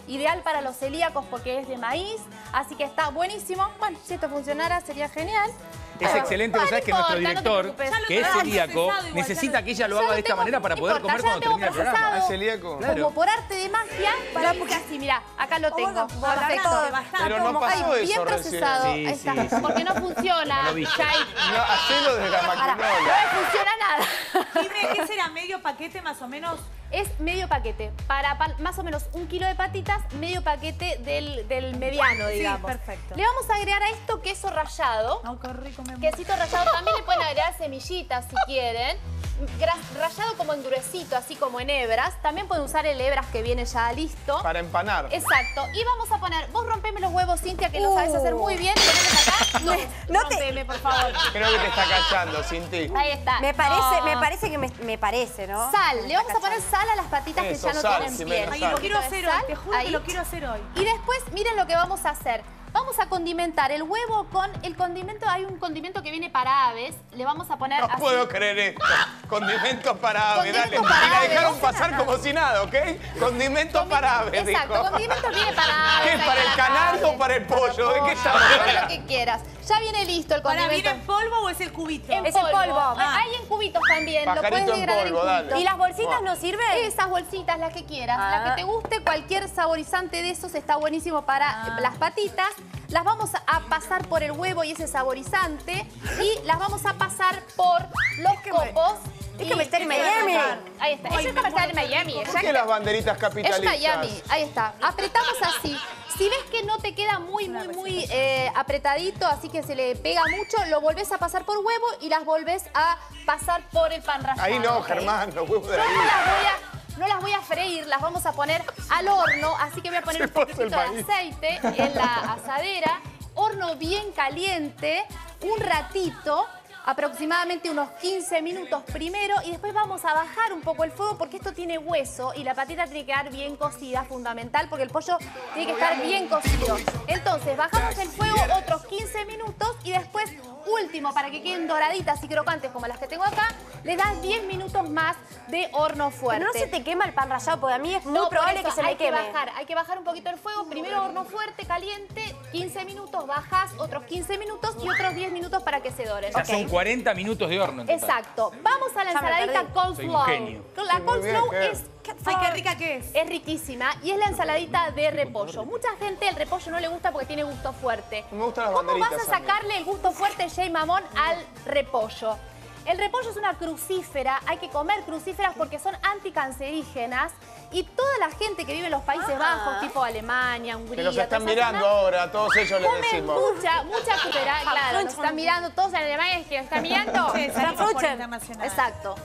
ideal para los celíacos porque es de maíz, así que está buenísimo. Bueno, si esto funcionara sería genial. Es Ah, excelente, no vos sabés que importa, nuestro no te director, preocupes. que es celíaco, necesita que ella lo haga de esta manera para poder comer cuando termine el programa. ¿Es celíaco? Claro. Como por arte de magia, para porque así, mira, acá lo tengo. Perfecto. Pero no pasó Ay, bien eso procesado. recién. Ahí Sí, está. sí, sí. Porque no funciona. No lo vi. Jai. No, hacelo desde la Pará, maquinola. no me funciona nada. Dime, ¿qué será? ¿Medio paquete más o menos? Es medio paquete. Para pa- más o menos un kilo de patitas, medio paquete del, del mediano, Sí, digamos. perfecto. Le vamos a agregar a esto queso rallado. No, qué rico, me Quesito rallado. También le pueden agregar semillitas si quieren. Gra- Rallado como endurecito, así como en hebras. También pueden usar el hebras que viene ya listo. Para empanar. Exacto. Y vamos a poner, vos rompeme los huevos, Cintia, que lo Uh. sabes hacer muy bien. Ponemos acá. No, No te- rompeme, por favor. Creo que te está cachando, Cinti. Ahí está. Me parece, No. me parece que me, me parece, ¿no? Sal, le vamos a poner sal a las patitas Eso, que ya no sal, tienen Jimena, piel. sal. Ay, lo quiero Un poquito hacer de hoy, sal, te juro ahí. que lo quiero hacer hoy. Y después, miren lo que vamos a hacer. Vamos a condimentar el huevo con el condimento. Hay un condimento que viene para aves. Le vamos a poner No así. puedo creer esto. Condimentos para ave, dale. Condimento para Y la ave, dejaron no pasar como si nada, ¿ok? Condimentos para ave, Exacto, dijo. condimento viene para aves. ¿Qué? hay ¿Para el las canario o aves, para el pollo? ¿De qué estamos Haz hablando? lo que quieras. Ya viene listo el ¿Para condimento. viene en polvo o es el cubito? En Es el polvo. polvo. Ah. Hay en cubitos también. Pajarito lo puedes en degradar polvo, en dale. cubitos. ¿Y las bolsitas Buah. no sirven? Esas bolsitas, las que quieras, Ah. la que te guste, cualquier saborizante de esos está buenísimo para Ah. las patitas. Las vamos a pasar por el huevo y ese saborizante y las vamos a pasar por los copos. Es y- comercial en Miami. Ahí está. Ay, Eso es me comercial en muero, Miami. ¿Por qué exacto. las banderitas Es capitalistas? Miami, ahí está. Apretamos así. Si ves que no te queda muy, muy, muy eh, apretadito, así que se le pega mucho, lo volvés a pasar por huevo y las volvés a pasar por el pan rallado. Ahí no, ¿ok? Germán, los huevos de Yo ahí. no las voy a, no las voy a freír, las vamos a poner al horno, así que voy a poner Se un pasa poquitito el de maíz. aceite en la asadera, horno bien caliente, un ratito, aproximadamente unos quince minutos primero y después vamos a bajar un poco el fuego porque esto tiene hueso y la patita tiene que quedar bien cocida, fundamental, porque el pollo tiene que estar bien cocido. Entonces bajamos el fuego otros quince minutos y después, último, para que queden doraditas y crocantes como las que tengo acá, le das diez minutos más de horno fuerte. Pero no se te quema el pan rallado, porque a mí es muy No, por probable eso que se me hay queme. Que bajar, hay que bajar un poquito el fuego. Primero horno fuerte, caliente, quince minutos, bajas otros quince minutos y otros diez minutos para que se doren. O sea, Ok. son cuarenta minutos de horno en total. Exacto. Vamos a la Ya me ensaladita perdí. coleslaw. Soy un genio. La Sí, muy coleslaw bien, es... Ay, qué rica que es. Es riquísima y es la ensaladita de repollo. Mucha gente el repollo no le gusta porque tiene gusto fuerte. Me gustan las ¿Cómo vas banderitas a a mí. sacarle el gusto fuerte, Jay Mamón, al repollo? El repollo es una crucífera, hay que comer crucíferas porque son anticancerígenas y toda la gente que vive en los Países Ah. Bajos, tipo Alemania, Hungría... Que nos están toda esa mirando zona, ahora, a todos ellos les comen decimos. mucha, mucha crucífera, claro, nos están mirando todos en Alemania, que nos están mirando. Sí, salimos por internacional. Exacto.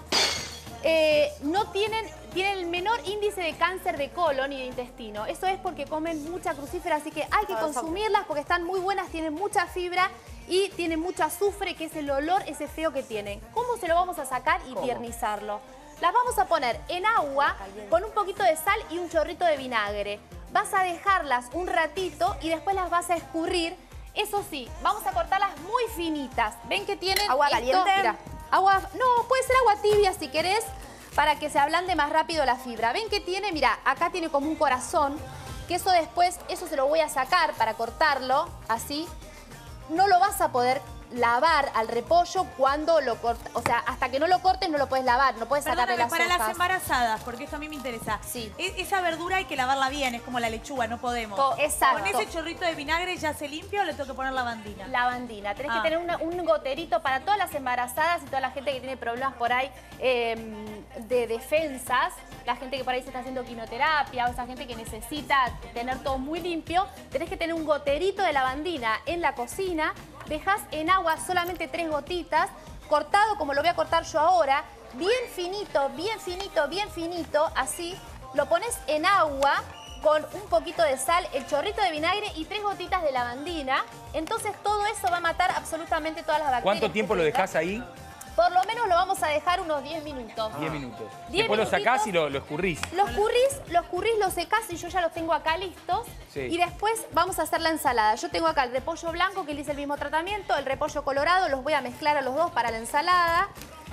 Eh, no tienen, tienen el menor índice de cáncer de colon y de intestino. Eso es porque comen mucha crucífera, así que hay que Ah, consumirlas porque están muy buenas, tienen mucha fibra y tienen mucho azufre, que es el olor ese feo que tienen. ¿Cómo se lo vamos a sacar y tiernizarlo? Las vamos a poner en agua con un poquito de sal y un chorrito de vinagre. Vas a dejarlas un ratito y después las vas a escurrir. Eso sí, vamos a cortarlas muy finitas. ¿Ven que tienen ¿Agua esto? caliente? Mira, agua, no, puede ser agua tibia si querés, para que se ablande más rápido la fibra. ¿Ven que tiene? Mira, acá tiene como un corazón, que eso después, eso se lo voy a sacar para cortarlo, así. No lo vas a poder lavar al repollo cuando lo cortes. O sea, hasta que no lo cortes no lo puedes lavar, no puedes sacarle Perdóname, las para las hojas. embarazadas, porque esto a mí me interesa. Sí. E- esa verdura hay que lavarla bien, es como la lechuga, no podemos. Co- exacto. ¿Con ese chorrito de vinagre ya se limpia o le tengo que poner lavandina? Lavandina. Tenés Ah. que tener una- un goterito para todas las embarazadas y toda la gente que tiene problemas por ahí eh, de defensas, la gente que por ahí se está haciendo quimioterapia o esa gente que necesita tener todo muy limpio. Tenés que tener un goterito de lavandina en la cocina, dejás en agua solamente tres gotitas, cortado como lo voy a cortar yo ahora, bien finito, bien finito, bien finito, así. Lo pones en agua con un poquito de sal, el chorrito de vinagre y tres gotitas de lavandina. Entonces todo eso va a matar absolutamente todas las bacterias. ¿Cuánto tiempo que lo tenga. dejás ahí? Por lo menos lo vamos a dejar unos diez minutos. diez minutos. Diez Después lo sacás minutitos. y lo, lo escurrís. Los currís, los currís, los secás y yo ya los tengo acá listos. Sí. Y después vamos a hacer la ensalada. Yo tengo acá el repollo blanco que le hice el mismo tratamiento, el repollo colorado, los voy a mezclar a los dos para la ensalada.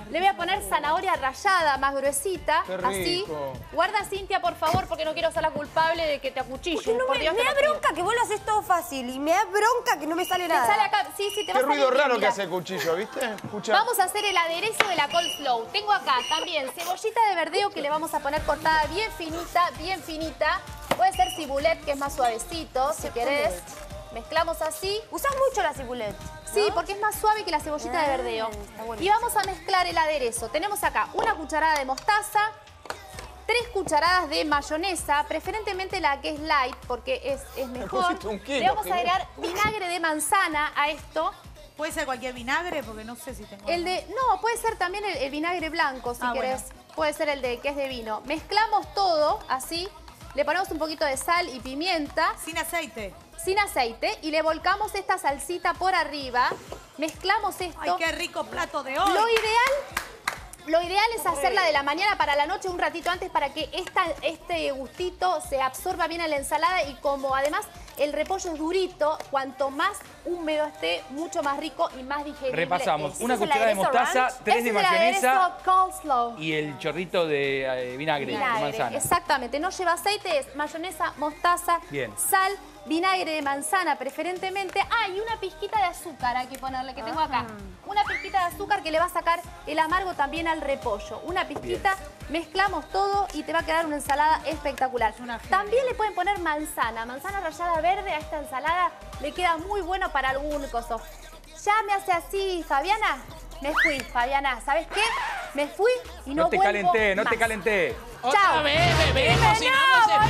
Le voy a poner zanahoria rallada, más gruesita, Qué así. rico. Guarda, Cintia, por favor, porque no quiero ser la culpable de que te acuchillen. Porque no Por me, Dios, me te da lo pido. bronca que vos lo haces todo fácil y me da bronca que no me sale Te nada. sale acá, sí, sí, te va Qué a salir ruido bien, raro que mira. hace el cuchillo, ¿viste? Escucha. Vamos a hacer el aderezo de la coleslaw. Tengo acá también cebollita de verdeo que le vamos a poner cortada bien finita, bien finita. Puede ser cibulet, que es más suavecito, si querés. Mezclamos así. Usás mucho la cibulet. Sí, porque es más suave que la cebollita de verdeo. bueno. Y vamos a mezclar el aderezo. Tenemos acá una cucharada de mostaza, tres cucharadas de mayonesa, preferentemente la que es light, porque es, es mejor. pusiste un kilo, Le vamos a Ginés. agregar vinagre de manzana a esto. ¿Puede ser cualquier vinagre? Porque no sé si tengo... El de, no, puede ser también el, el vinagre blanco, si Ah, querés. bueno. Puede ser el de que es de vino. Mezclamos todo así. Le ponemos un poquito de sal y pimienta. Sin aceite. Sin aceite. Y le volcamos esta salsita por arriba. Mezclamos esto. ¡Ay, qué rico plato de hoy! Lo ideal... Lo ideal es hacerla de la mañana para la noche un ratito antes para que esta, este gustito se absorba bien a la ensalada y como además el repollo es durito, cuanto más húmedo esté, mucho más rico y más digerible. Repasamos. es. Una ¿Ese es el cucharada de aderezo mostaza, ranch? tres Ese de es el mayonesa aderezo coleslaw. y el chorrito de eh, vinagre, de Vinagre, manzana. exactamente. No lleva aceite, es mayonesa, mostaza, Bien. sal, vinagre de manzana preferentemente. Ah, y una pizquita de azúcar hay que ponerle, que tengo acá. Una pizquita de azúcar que le va a sacar el amargo también al repollo. Una pizquita, mezclamos todo y te va a quedar una ensalada espectacular. También le pueden poner manzana, manzana rallada verde a esta ensalada. Le queda muy bueno para algún coso. Ya me hace así, Fabiana. Me fui, Fabiana. ¿Sabes qué? Me fui y no, No te vuelvo calenté, no más. te calenté. Chao. vez, bebé, Jime, cocinando no, ese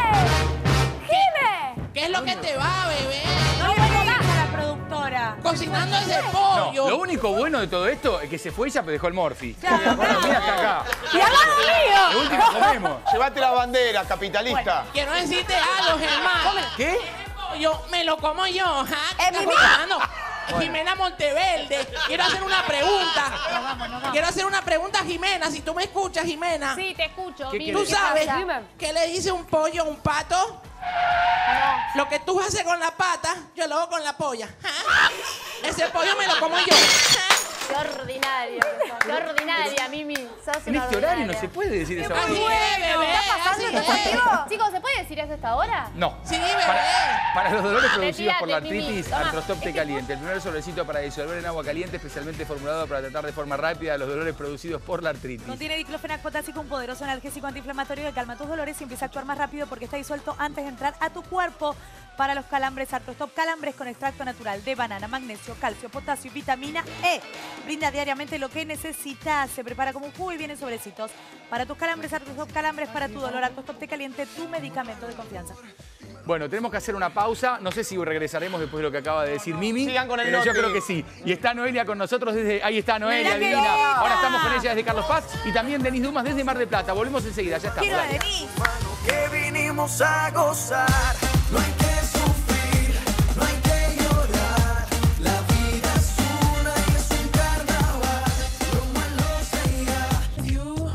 volvé. Jime. ¿Qué es lo que te va, bebé? No le vuelvo más a la productora. Cocinando ese No, pollo. lo único bueno de todo esto es que se fue ella, pero dejó el Morphy. Bueno, mira hasta acá. ¡Y al lado mío! Lo último comemos. Llévate la bandera, capitalista. Quiero decirte algo, Germán. ¿Qué? Yo me lo como yo, ¿ja? Es mi Cocinando. Jimena Monteverde, quiero hacer una pregunta. Nos vamos, nos vamos. Quiero hacer una pregunta a Jimena, si tú me escuchas, Jimena. Sí, te escucho. ¿Qué Mimi, ¿Tú quieres? sabes pasa? qué le dice un pollo a un pato? Lo que tú haces con la pata, yo lo hago con la polla. ¿Ja? Ese pollo me lo como yo. Qué ordinario. que sos, Qué ordinaria, Mimi. Sos En una este horario no ordinaria. se puede decir esa Así vaina. es, bebé. ¿Está pasando así esto es. contigo? Chicos, ¿se puede decir eso a esta hora? No. Sí, bebé. Para, para los dolores producidos por la Retírate, Mimi. artritis, Toma. Artrostop Té Caliente. El primer sobrecito para disolver en agua caliente, especialmente formulado para tratar de forma rápida los dolores producidos por la artritis. Contiene diclofenac potásico, un poderoso analgésico antiinflamatorio que calma tus dolores y empieza a actuar más rápido porque está disuelto antes de entrar a tu cuerpo. Para los calambres, Artrostop Calambres con extracto natural de banana, magnesio, calcio, potasio y vitamina E. Brinda diariamente lo que necesitas. Se prepara como un jugo y viene en sobrecitos. Para tus calambres, Artrostop Calambres. Para tu dolor, Artrostop Té Caliente, tu medicamento de confianza. Bueno, tenemos que hacer una pausa. No sé si regresaremos después de lo que acaba de decir Mimi. Sigan con el pero yo Noti. creo que sí. Y está Noelia con nosotros desde... Ahí está Noelia, Mirá qué divina. linda. Ahora estamos con ella desde Carlos Paz. Y también Denis Dumas desde Mar del Plata. Volvemos enseguida, ya estamos. Quiero a dale. Denis. Que vinimos a gozar. No hay que sufrir, no hay que llorar. La vida es una y es un carnaval. Lo malo se irá. You,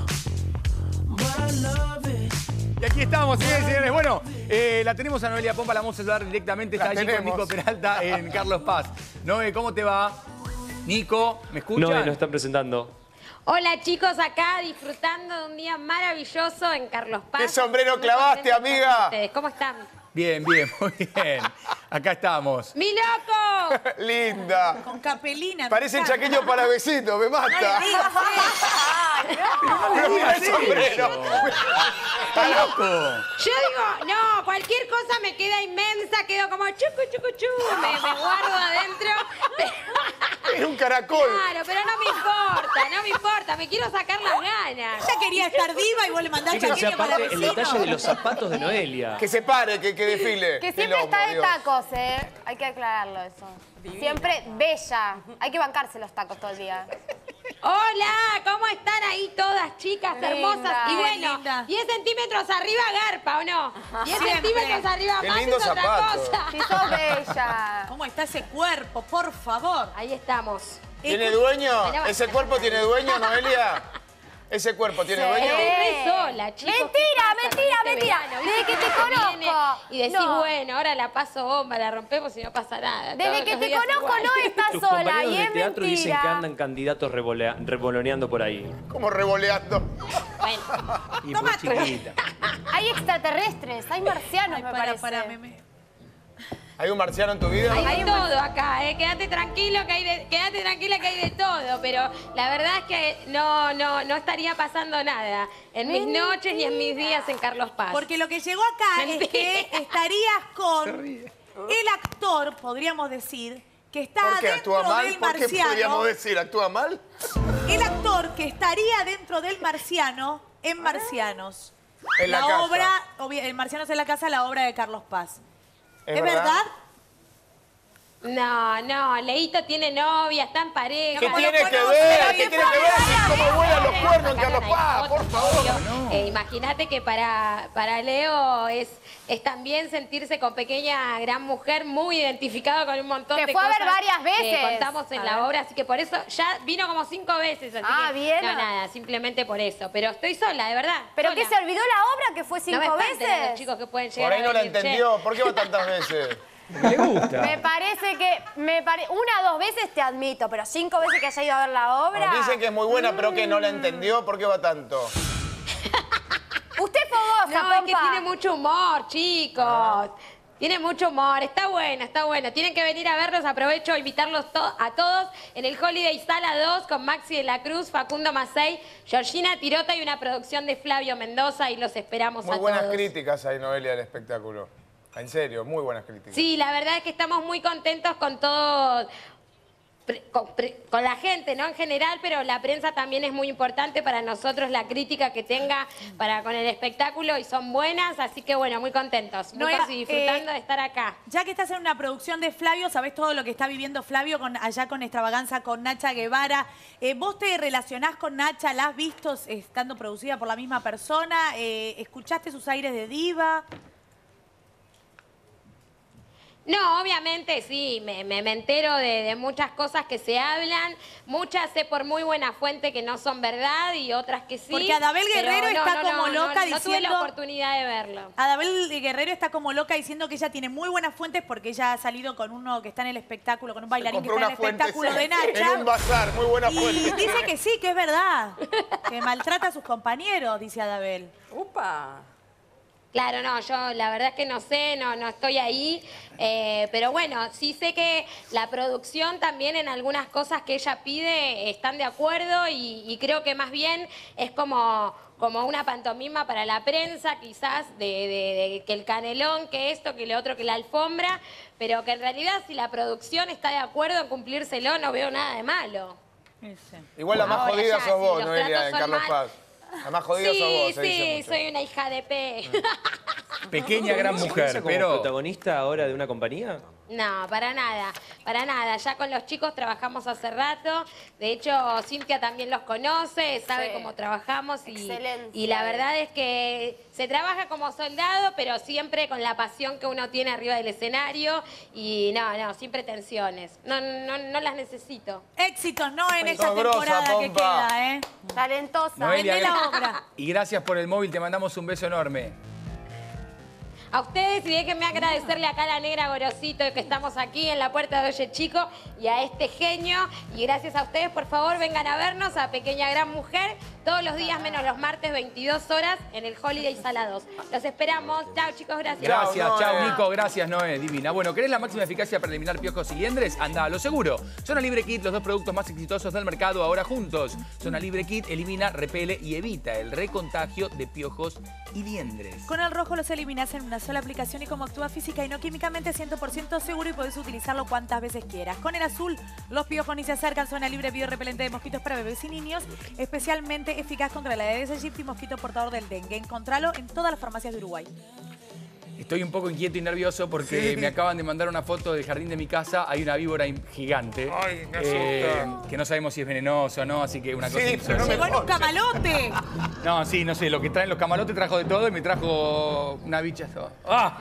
but I love it. Y aquí estamos, señores y señores. Bueno, eh, la tenemos a Noelia Pompa, la vamos a saludar directamente. Está La allí con tenemos. Nico Peralta en Carlos Paz. Noe, ¿cómo te va? Nico, ¿me escuchan? No, nos están presentando. Hola chicos, acá disfrutando de un día maravilloso en Carlos Paz. ¿Qué sombrero Muy clavaste, contenta con amiga? ustedes. ¿Cómo están? Bien, bien, muy bien. Acá estamos. ¡Mi loco! Linda. Con capelina. Parece el me encanta. chaqueño para besito, me mata. No le digas Pero mira el sombrero. ¡Está loco! Yo digo, no, cualquier cosa me queda inmensa, quedo como chucu, chucu, chu, me, me guardo adentro. Es un caracol. Claro, pero no me importa, no me importa, me quiero sacar las ganas. Ella quería estar diva y vos le mandás Fíjense chaqueño para aparte el vecino. detalle de los zapatos de Noelia. Que se pare, que, que desfile. Que Qué siempre lomo, está de Dios. tacos, ¿eh? Hay que aclararlo eso. Siempre bella. Hay que bancarse los tacos todo el día. Hola, ¿cómo están ahí todas, chicas Linda. hermosas? Y bueno, Linda. diez centímetros arriba garpa, ¿o no? diez Siempre. centímetros arriba Qué más lindo es otra zapato. cosa. Si sos bella. ¿Cómo está ese cuerpo? Por favor. Ahí estamos. ¿Tiene dueño? Tenemos- ¿Ese cuerpo tiene dueño, Noelia? Ese cuerpo tiene Sí. dueño. Estoy re sola, chicos. Mentira, ¿qué pasa mentira, con este mentira. verano? Desde ¿Viste que te uno viene conozco. Y decís, No. bueno, ahora la paso bomba, la rompemos y no pasa nada. Desde Todos que los te días conozco igual. no estás Tus sola compañeros y de es teatro dicen que mentira. andan candidatos revolea- revoloneando por ahí. Como revoleando. Y muy chiquita. Hay extraterrestres, hay marcianos, me para, parece. para, meme. ¿Hay un marciano en tu vida? Hay de todo acá, eh. Quédate tranquilo que hay de, quédate tranquila que hay de todo, pero la verdad es que no, no, no estaría pasando nada en mis noches ni en mis días en Carlos Paz. Porque lo que llegó acá es que estarías con el actor, podríamos decir, que está ¿Por qué dentro actúa mal? del ¿Por qué marciano. podríamos decir? ¿Actúa mal? El actor que estaría dentro del marciano en Marcianos. En la casa. obra, obvia- el Marcianos en la casa, la obra de Carlos Paz. ¿Es ¿Es, verdad? verdad? No, no, Leito tiene novia, está en pareja. ¿Qué No tiene lo que conoce, ver? pero ¿Qué bien tiene que ver? sabe. Así como vuelan los cuernos en Sacan Carlos ahí Paz, por fotos, favor. obvio. Eh, Imagínate que para, para Leo es, es también sentirse con pequeña gran mujer, muy identificado con un montón Te de fue a cosas. ver varias que veces. contamos en A la ver. obra, así que por eso ya vino como cinco veces. Así Ah, que, bien. No, nada, simplemente por eso. Pero estoy sola, de verdad. ¿Pero sola. qué se olvidó la obra que fue cinco no me espanten a veces? los chicos que pueden llegar Por ahí a no la venir, che. entendió. ¿Por qué va tantas veces? Le gusta. Me parece que, me pare... una o dos veces te admito, pero cinco veces que haya ido a ver la obra. Nos dicen que es muy buena, pero que no la entendió. ¿Por qué va tanto? Usted fogosa, No, es que Pompa. tiene mucho humor, chicos. Tiene mucho humor, está bueno, está bueno. Tienen que venir a verlos, aprovecho a invitarlos to- a todos en el Holiday Sala dos con Maxi de la Cruz, Facundo Macei, Georgina Tirota y una producción de Flavio Mendoza y los esperamos Muy a buenas todos. críticas hay, Noelia, del espectáculo. En serio, muy buenas críticas. Sí, la verdad es que estamos muy contentos con todo, pre- con, pre- con la gente, ¿no? En general, pero la prensa también es muy importante para nosotros, la crítica que tenga para con el espectáculo y son buenas, así que bueno, muy contentos, muy Noela, contentos y disfrutando eh, de estar acá. Ya que estás en una producción de Flavio, sabés todo lo que está viviendo Flavio con, allá con Extravaganza, con Nacha Guevara. Eh, ¿Vos te relacionás con Nacha? ¿La has visto estando producida por la misma persona? Eh, ¿Escuchaste sus aires de diva? No, obviamente sí, me, me, me entero de, de muchas cosas que se hablan, muchas sé por muy buena fuente que no son verdad y otras que sí. Porque Adabel pero Guerrero no, está no, como no, loca no, no tuve diciendo... la oportunidad de verlo. Adabel Guerrero está como loca diciendo que ella tiene muy buenas fuentes porque ella ha salido con uno que está en el espectáculo, con un bailarín que Compró está en una el fuente espectáculo de en Nacha. un bazar, muy buena Y fuente. dice que sí, que es verdad. Que maltrata a sus compañeros, dice Adabel. ¡Upa! Claro, no, yo la verdad es que no sé, no, no estoy ahí, eh, pero bueno, sí sé que la producción también en algunas cosas que ella pide están de acuerdo y, y creo que más bien es como, como una pantomima para la prensa, quizás, de, de- de que el canelón, que esto, que lo otro, que la alfombra, pero que en realidad si la producción está de acuerdo en cumplírselo, no veo nada de malo. Igual la más Ahora jodida ya, sos vos, si los Noelia, tratos en son Carlos mal- Paz. La más jodida Sí, sos vos, se sí, dice mucho. soy una hija de P. Pequeña gran mujer, como pero... protagonista ahora de una compañía? No, para nada, para nada. Ya con los chicos trabajamos hace rato. De hecho, Cintia también los conoce, sabe Sí. cómo trabajamos. Y, Excelencia. y la verdad es que se trabaja como soldado, pero siempre con la pasión que uno tiene arriba del escenario. Y no, no, sin pretensiones. No, no, no las necesito. Éxitos, ¿no? En esta Sos grosa, temporada que Pompa. queda, ¿eh? Talentosa. Noelia, Vendé la gra- obra. Y gracias por el móvil, te mandamos un beso enorme. A ustedes y déjenme agradecerle acá a la negra Gorosito que estamos aquí en la puerta de Oye Chico y a este genio. Y gracias a ustedes, por favor, vengan a vernos a Pequeña Gran Mujer todos los días menos los martes, veintidós horas, en el Holiday Sala dos. Los esperamos. Chao, chicos, gracias. Gracias, Chao, chao Noé. Nico, gracias Noé, divina. Bueno, ¿querés la máxima eficacia para eliminar piojos y liendres? Anda a lo seguro. Zona Libre Kit, los dos productos más exitosos del mercado ahora juntos. Zona Libre Kit elimina, repele y evita el recontagio de piojos y liendres. Con el rojo los eliminas en una sola aplicación y como actúa física y no químicamente, cien por ciento seguro y podés utilizarlo cuantas veces quieras. Con el azul, los piojos ni se acercan. Zona Libre biorrepelente de mosquitos para bebés y niños, especialmente eficaz contra la Aedes aegypti y mosquito portador del dengue. Encontralo en todas las farmacias de Uruguay. Estoy un poco inquieto y nervioso porque Sí. me acaban de mandar una foto del jardín de mi casa. Hay una víbora in- gigante. Ay, me eh, asusta. que no sabemos si es venenosa o no, así que una Sí, cosa pero insólita. no me ¡Llegó en un camalote! No, sí, no sé, lo que traen los camalotes trajo de todo y me trajo una bicha.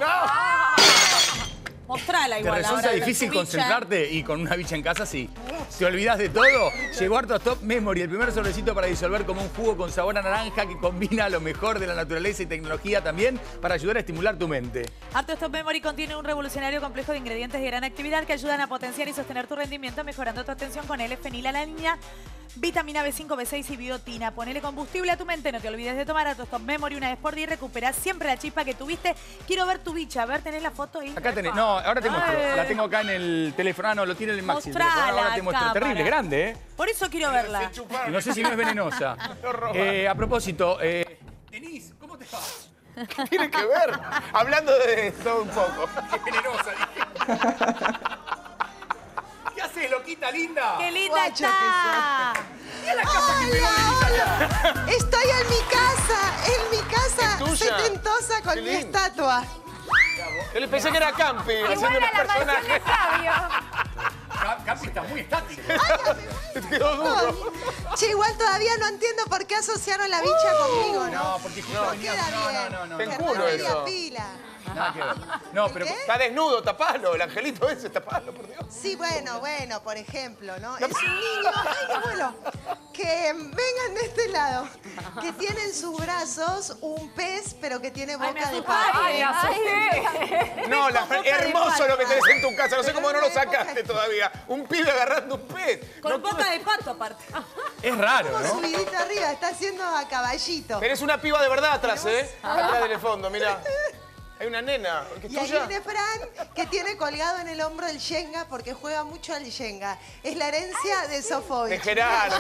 ¡Ah! Mostrala ¿Te igual. resulta ahora, difícil tu bicha. concentrarte y con una bicha en casa? Sí. ¿Te olvidás de todo? Llegó Hartos Top Memory, el primer sobrecito para disolver como un jugo con sabor a naranja que combina lo mejor de la naturaleza y tecnología también para ayudar a estimular tu mente. Hartos Top Memory contiene un revolucionario complejo de ingredientes de gran actividad que ayudan a potenciar y sostener tu rendimiento mejorando tu atención con L-fenilalanina, vitamina B cinco, B seis y biotina. Ponele combustible a tu mente, no te olvides de tomar Hartos Top Memory una vez por día y recuperás siempre la chispa que tuviste. Quiero ver tu bicha, a ver, tenés la foto ahí. Acá tenés, no, ahora te muestro. Ay. La tengo acá en el teléfono. Ah, no, lo tiene en el Maxi. el Mostrala, teléfono. Ahora te muestro. cámara. Terrible, grande, ¿eh? Por eso quiero verla. Y no sé si no es venenosa. Eh, a propósito, eh, Denise, ¿cómo te va? ¿Qué tiene que ver? Hablando de todo un poco. Qué venenosa, dije. ¿Qué haces, loquita linda? ¡Qué linda Guacho está! Mira la casa que pegó Hola, Denise allá. hola. Estoy en mi casa, en mi casa ¿Es tuya? setentosa con Qué mi lindo. estatua. Yo le pensé que era Campi, haciendo Igual unos a la mansión de personajes. Fabio. Ca- Capi está muy estático. Quedó duro. Che, igual todavía no entiendo por qué asociaron la bicha conmigo, ¿no? No, porque justo No venía... queda No, bien. no, no, no. Te no. juro No media eso. pila. Nada que ver. No, pero... Está desnudo, tapalo. El angelito ese, tapalo, por Dios. Sí, bueno, bueno, por ejemplo, ¿no? Es un niño, ay, abuelo, que vengan de este lado, que tiene en sus brazos un pez, pero que tiene boca de pato. Ay, me asusté. No, la, Con boca de hermoso pato. lo que tenés en tu casa. No sé Pero cómo no en lo una época- sacaste todavía. Un pibe agarrando un pez. Con No boca de pato, aparte. Es raro, Como ¿no? subidito arriba, está haciendo a caballito. Tenés una piba de verdad atrás, ¿eh? Atrás del fondo, mirá. Hay una nena. ¿Que es Y ahí tuya? viene Fran, que tiene colgado en el hombro el Shenga, porque juega mucho al Shenga. Es la herencia de Sofovich. De Gerardo.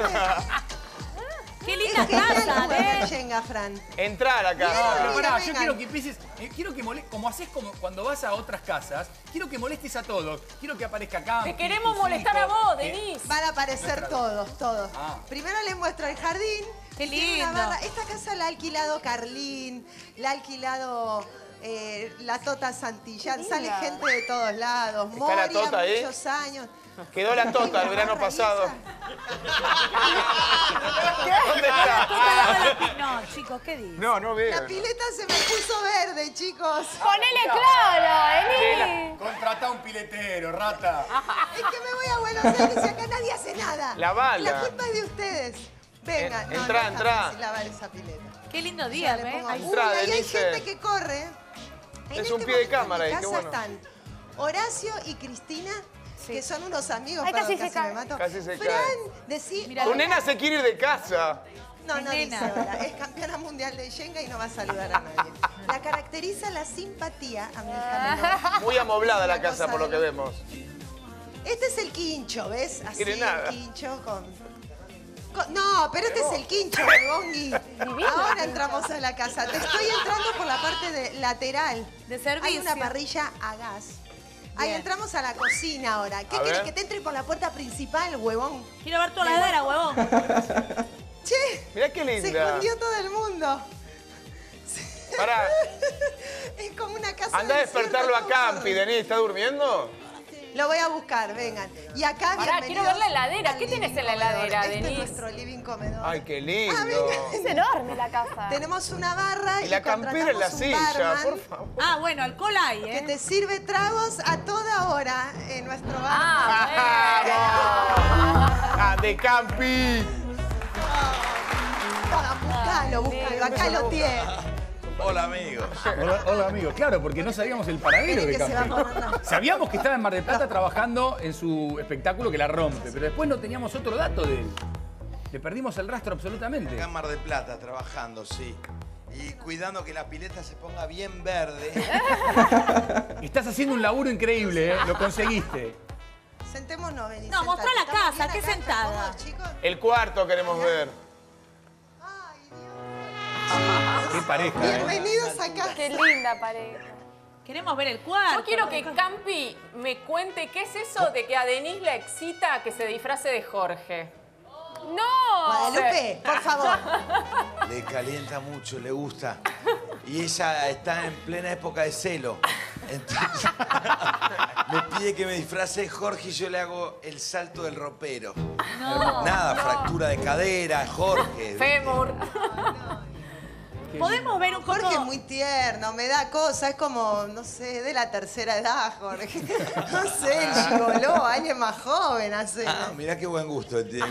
¡Qué Es linda genial casa, jugar al eh! Shenga, Fran. Entrar acá. Bien. No, pero Mira, pará, yo vengan. quiero que empieces, eh, quiero que molestes, como haces como cuando vas a otras casas, quiero que molestes a todos, quiero que aparezca acá. Te queremos molestar a vos, Denise. Van a aparecer todos, todos. Ah. Primero les muestro el jardín. Qué Tiene una lindo. barra. Esta casa la ha alquilado Carlín, la ha alquilado eh, la Tota Santillán. Sale gente de todos lados. ¿Está Moria, la Tota ahí? muchos años. Quedó la tota el verano barra pasado. esa. ¿Dónde está? No, chicos, ¿qué dices? No, no veo. La pileta se me puso verde, chicos. Ponele claro, Denise. Contratá un piletero, rata. Es que me voy a Buenos Aires y acá nadie hace nada. La bala. La culpa es de ustedes. Venga, En- no, entrá, no es entrá. fácil lavar esa pileta. Qué lindo Ya día, le ¿ves? pongo- Ay, Uy, Entrá, ahí hay Denise. gente que corre. En Es un este pie de momento cámara en ahí, mi qué casa bueno. están Horacio y Cristina, que son unos amigos, Ay, perdón, casi se casi me cae. mato. Casi se Fran, cae. decí... Mira, Tu nena se quiere ir de casa. No, Es no dice nena. ahora. Es campeona mundial de Shenga y no va a saludar a nadie. La caracteriza la simpatía a mi hija menor. Muy amoblada la Una casa cosa por lo de que lo- vemos. Este es el quincho, ¿ves? Así, Quiere nada. el quincho con... con- No, pero este es el quincho, Gongi. Ahora entramos a la casa. Te estoy entrando por la parte de lateral. De servicio. Hay una parrilla a gas. Ahí Bien. entramos a la cocina ahora. ¿Qué A quieres ver. que te entre por la puerta principal, huevón? Quiero ver tu ladera, huevón. Che, Mirá qué se linda. escondió todo el mundo. Pará, Es como una casa anda a desierta, despertarlo a todo Campi, solo. Denise. ¿Está durmiendo? Lo voy a buscar, vengan. Y acá, Pará, bienvenidos quiero ver la heladera. al ¿Qué tenés living en la comedor. heladera, Este Denise? es nuestro living comedor. Ay, qué lindo. Ah, venga. Es enorme la casa. Tenemos una barra Y y, la campera en la contratamos un silla, barman por favor. Ah, bueno, alcohol hay, que ¿eh? te sirve tragos a toda hora en nuestro bar. ¡Vamos! ¡Ah, de Campi! Búscalo, búscalo, acá lo tienes. Hola, amigos. Hola, hola, amigos. Claro, porque no sabíamos el paradero de Que se va a Campi. poner la- Sabíamos que estaba en Mar del Plata trabajando en su espectáculo que la rompe, pero después no teníamos otro dato de él. Le perdimos el rastro absolutamente. Acá en Mar del Plata trabajando, sí. Y cuidando que la pileta se ponga bien verde. Estás haciendo un laburo increíble, ¿eh? Lo conseguiste. Sentémonos, vení. No, mostrá la sentate. ¿Estamos casa, bien qué acá? sentada. ¿Estamos cómodos, chicos? El cuarto queremos ver. Qué pareja, ¿eh? Bienvenidos acá. Qué linda pareja. Queremos ver el cuarto. Yo quiero que Campi me cuente qué es eso de que a Denise la excita que se disfrace de Jorge. ¡No! Guadalupe, por favor. Le calienta mucho, le gusta. Y ella está en plena época de celo. Entonces, me pide que me disfrace de Jorge y yo le hago el salto del ropero. No, Nada, no. fractura de cadera, Jorge. Fémur. Podemos ver un poco... Jorge es muy tierno, me da cosa, es como, no sé, de la tercera edad, Jorge. No sé, el gigoló, alguien más joven hace. Ah, mirá qué buen gusto tiene.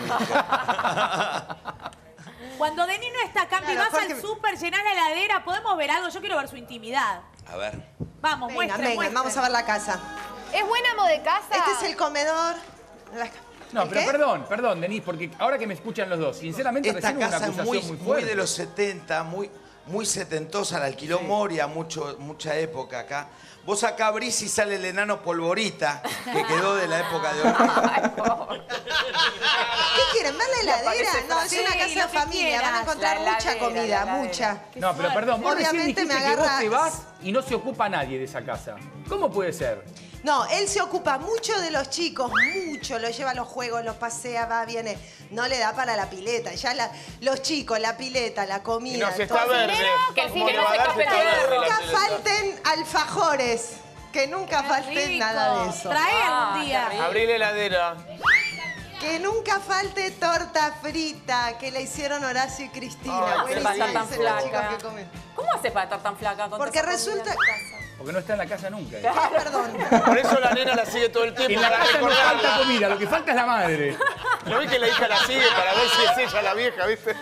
Cuando Denis no está acá, Claro, vas Jorge- al súper, llenás la heladera, ¿podemos ver algo? Yo quiero ver su intimidad. A ver. Vamos, Venga, muestre, venga, muestre. vamos a ver la casa. ¿Es buen amo de casa? Este es el comedor. La- No, ¿El pero qué? perdón, perdón, Denis, porque ahora que me escuchan los dos, sinceramente Esta recién hubo una casa es acusación muy, muy, muy fuerte. de los setenta, muy, muy setentosa, la alquiló Moria, mucho, mucha época acá. Vos acá abrís y sale el enano Polvorita, que quedó de la época de oro. ¿Qué quieren? ¿Ver la heladera? No, es Sí, una casa lo de que familia, van a quieras. encontrar La mucha heladera, comida, la heladera. mucha. No, pero perdón, vos recién Obviamente dijiste me que vos agarra- te vas y no se ocupa nadie de esa casa. ¿Cómo puede ser? No, él se ocupa mucho de los chicos, mucho, los lleva a los juegos, los pasea, va, viene. No le da para la pileta. Ya la- los chicos, la pileta, la comida. Y no se está todo. verde. que el Como cocinero no va a se darse compra está verde la Nunca pileta. falten alfajores. Que nunca falten rico. nada de eso. Trae Ah, algún día. qué rico. Abrí la heladera. Que nunca falte torta frita que le hicieron Horacio y Cristina. ¿Cómo haces Buenísimo, para estar tan dicen los chicos flaca? que comen. ¿Cómo haces para estar tan flaca? Con Porque tanta comida resulta... en casa? Porque no está en la casa nunca. Perdón. Por eso la nena la sigue todo el tiempo En la para casa no falta recordarla. comida, lo que falta es la madre. ¿No ves que la hija la sigue para ver si es ella la vieja, viste?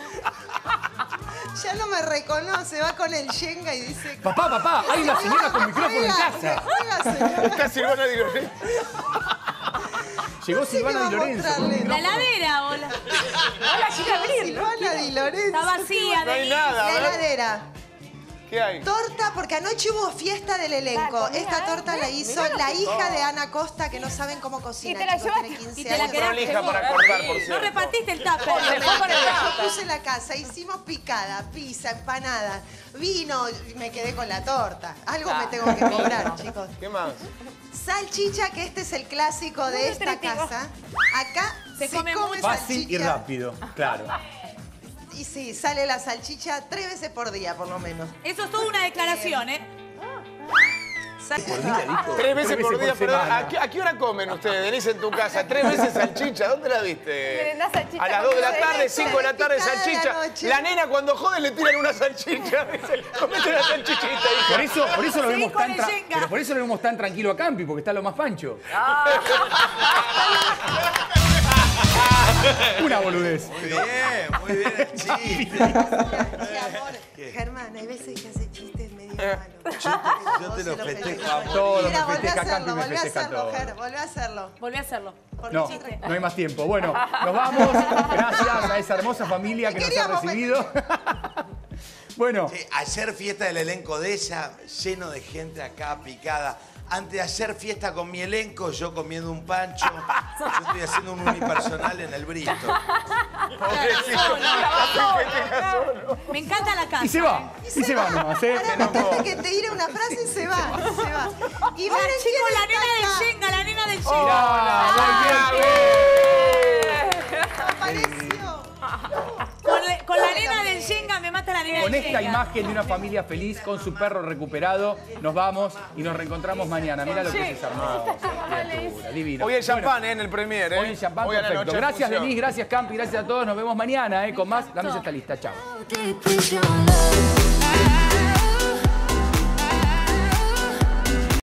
Ya no me reconoce, va con el yenga y dice... Papá, papá, hay una señora con micrófono en Juega, casa. juega, señora. Está Silvana Di Lorenzo. Llegó No sé Silvana qué Di va a Lorenzo. mostrarle. La heladera, hola. Hola, Silvana Di Lorenzo. Está vacía, No hay Denis. nada, La a ver. heladera. ¿Qué hay? Torta, porque anoche hubo fiesta del elenco. Ah, comida, Esta ¿eh? torta la hizo Mirá lo la que- hija de Ana Costa, que no saben cómo cocinar. Y te la chicos, llevaste. tiene quince Y te la años. quedaste Prolija vos. para cortar, por No cierto. repartiste el tupper. Se fue con el Yo tupper. puse la casa, hicimos picada, pizza, empanada, vino, y me quedé con la torta. Algo me tengo que cobrar, chicos. ¿Qué más? Salchicha, que este es el clásico de Muy esta nutritivo. casa. Acá se, Se come come, mucho. Fácil y salchicha. rápido, claro. Y sí, sale la salchicha tres veces por día, por lo menos. Eso es toda una declaración, ¿eh? Sal- Tres veces por día, perdón. semana. ¿A qué, a qué hora comen ustedes, Denise, en tu casa? Tres veces salchicha. ¿Dónde la viste? Merendás salchicha A las dos de la con tarde, leche. cinco de la tarde, Picada de la salchicha. noche. La nena cuando jode le tiran una salchicha. Dice, comete una salchichita, hija. Por eso, por eso lo Seguí vemos con tan el tra- yenga. pero por eso lo vemos tan tranquilo a Campi, porque está lo más pancho. Una boludez. Muy bien, muy bien el chiste. Mi amor, Germán, hay veces que hace chistes medio malos. Yo te lo festejo, amor. Todo lo Mira, me volví a festeja hacerlo, Campi, me volví a festeja hacerlo, todo. Ger, volví a hacerlo. Volví a hacerlo. Por No, mi chiste. no hay más tiempo. Bueno, nos vamos. Gracias a esa hermosa familia que nos ha Queríamos recibido. Bueno, Sí, ayer fiesta del elenco de ella, lleno de gente acá picada. Antes de hacer fiesta con mi elenco, yo comiendo un pancho. Yo estoy haciendo un unipersonal en el Bristol. Me encanta la casa. y se va. Y se va nomás, ¿eh? Ahora me encanta que te tire una frase y se va, se va. Y Y miren chicos, quién la está nena acá. del Yenga, la nena del Yenga. Hola, Apareció. Con, le- con la nena del Yenga me mata la nena Con del esta Yenga. imagen de una familia feliz con su perro recuperado, nos vamos y nos reencontramos mañana. Mira lo que es esa hermosa criatura, divino. Hoy el Bueno, champán, ¿eh? En el premier, ¿eh? hoy el champán, Hoy a la perfecto. noche en Gracias, función. Denise, gracias, Campi, gracias a todos. Nos vemos mañana, ¿eh? Con más. La mesa está lista. Chao. Deep is your love.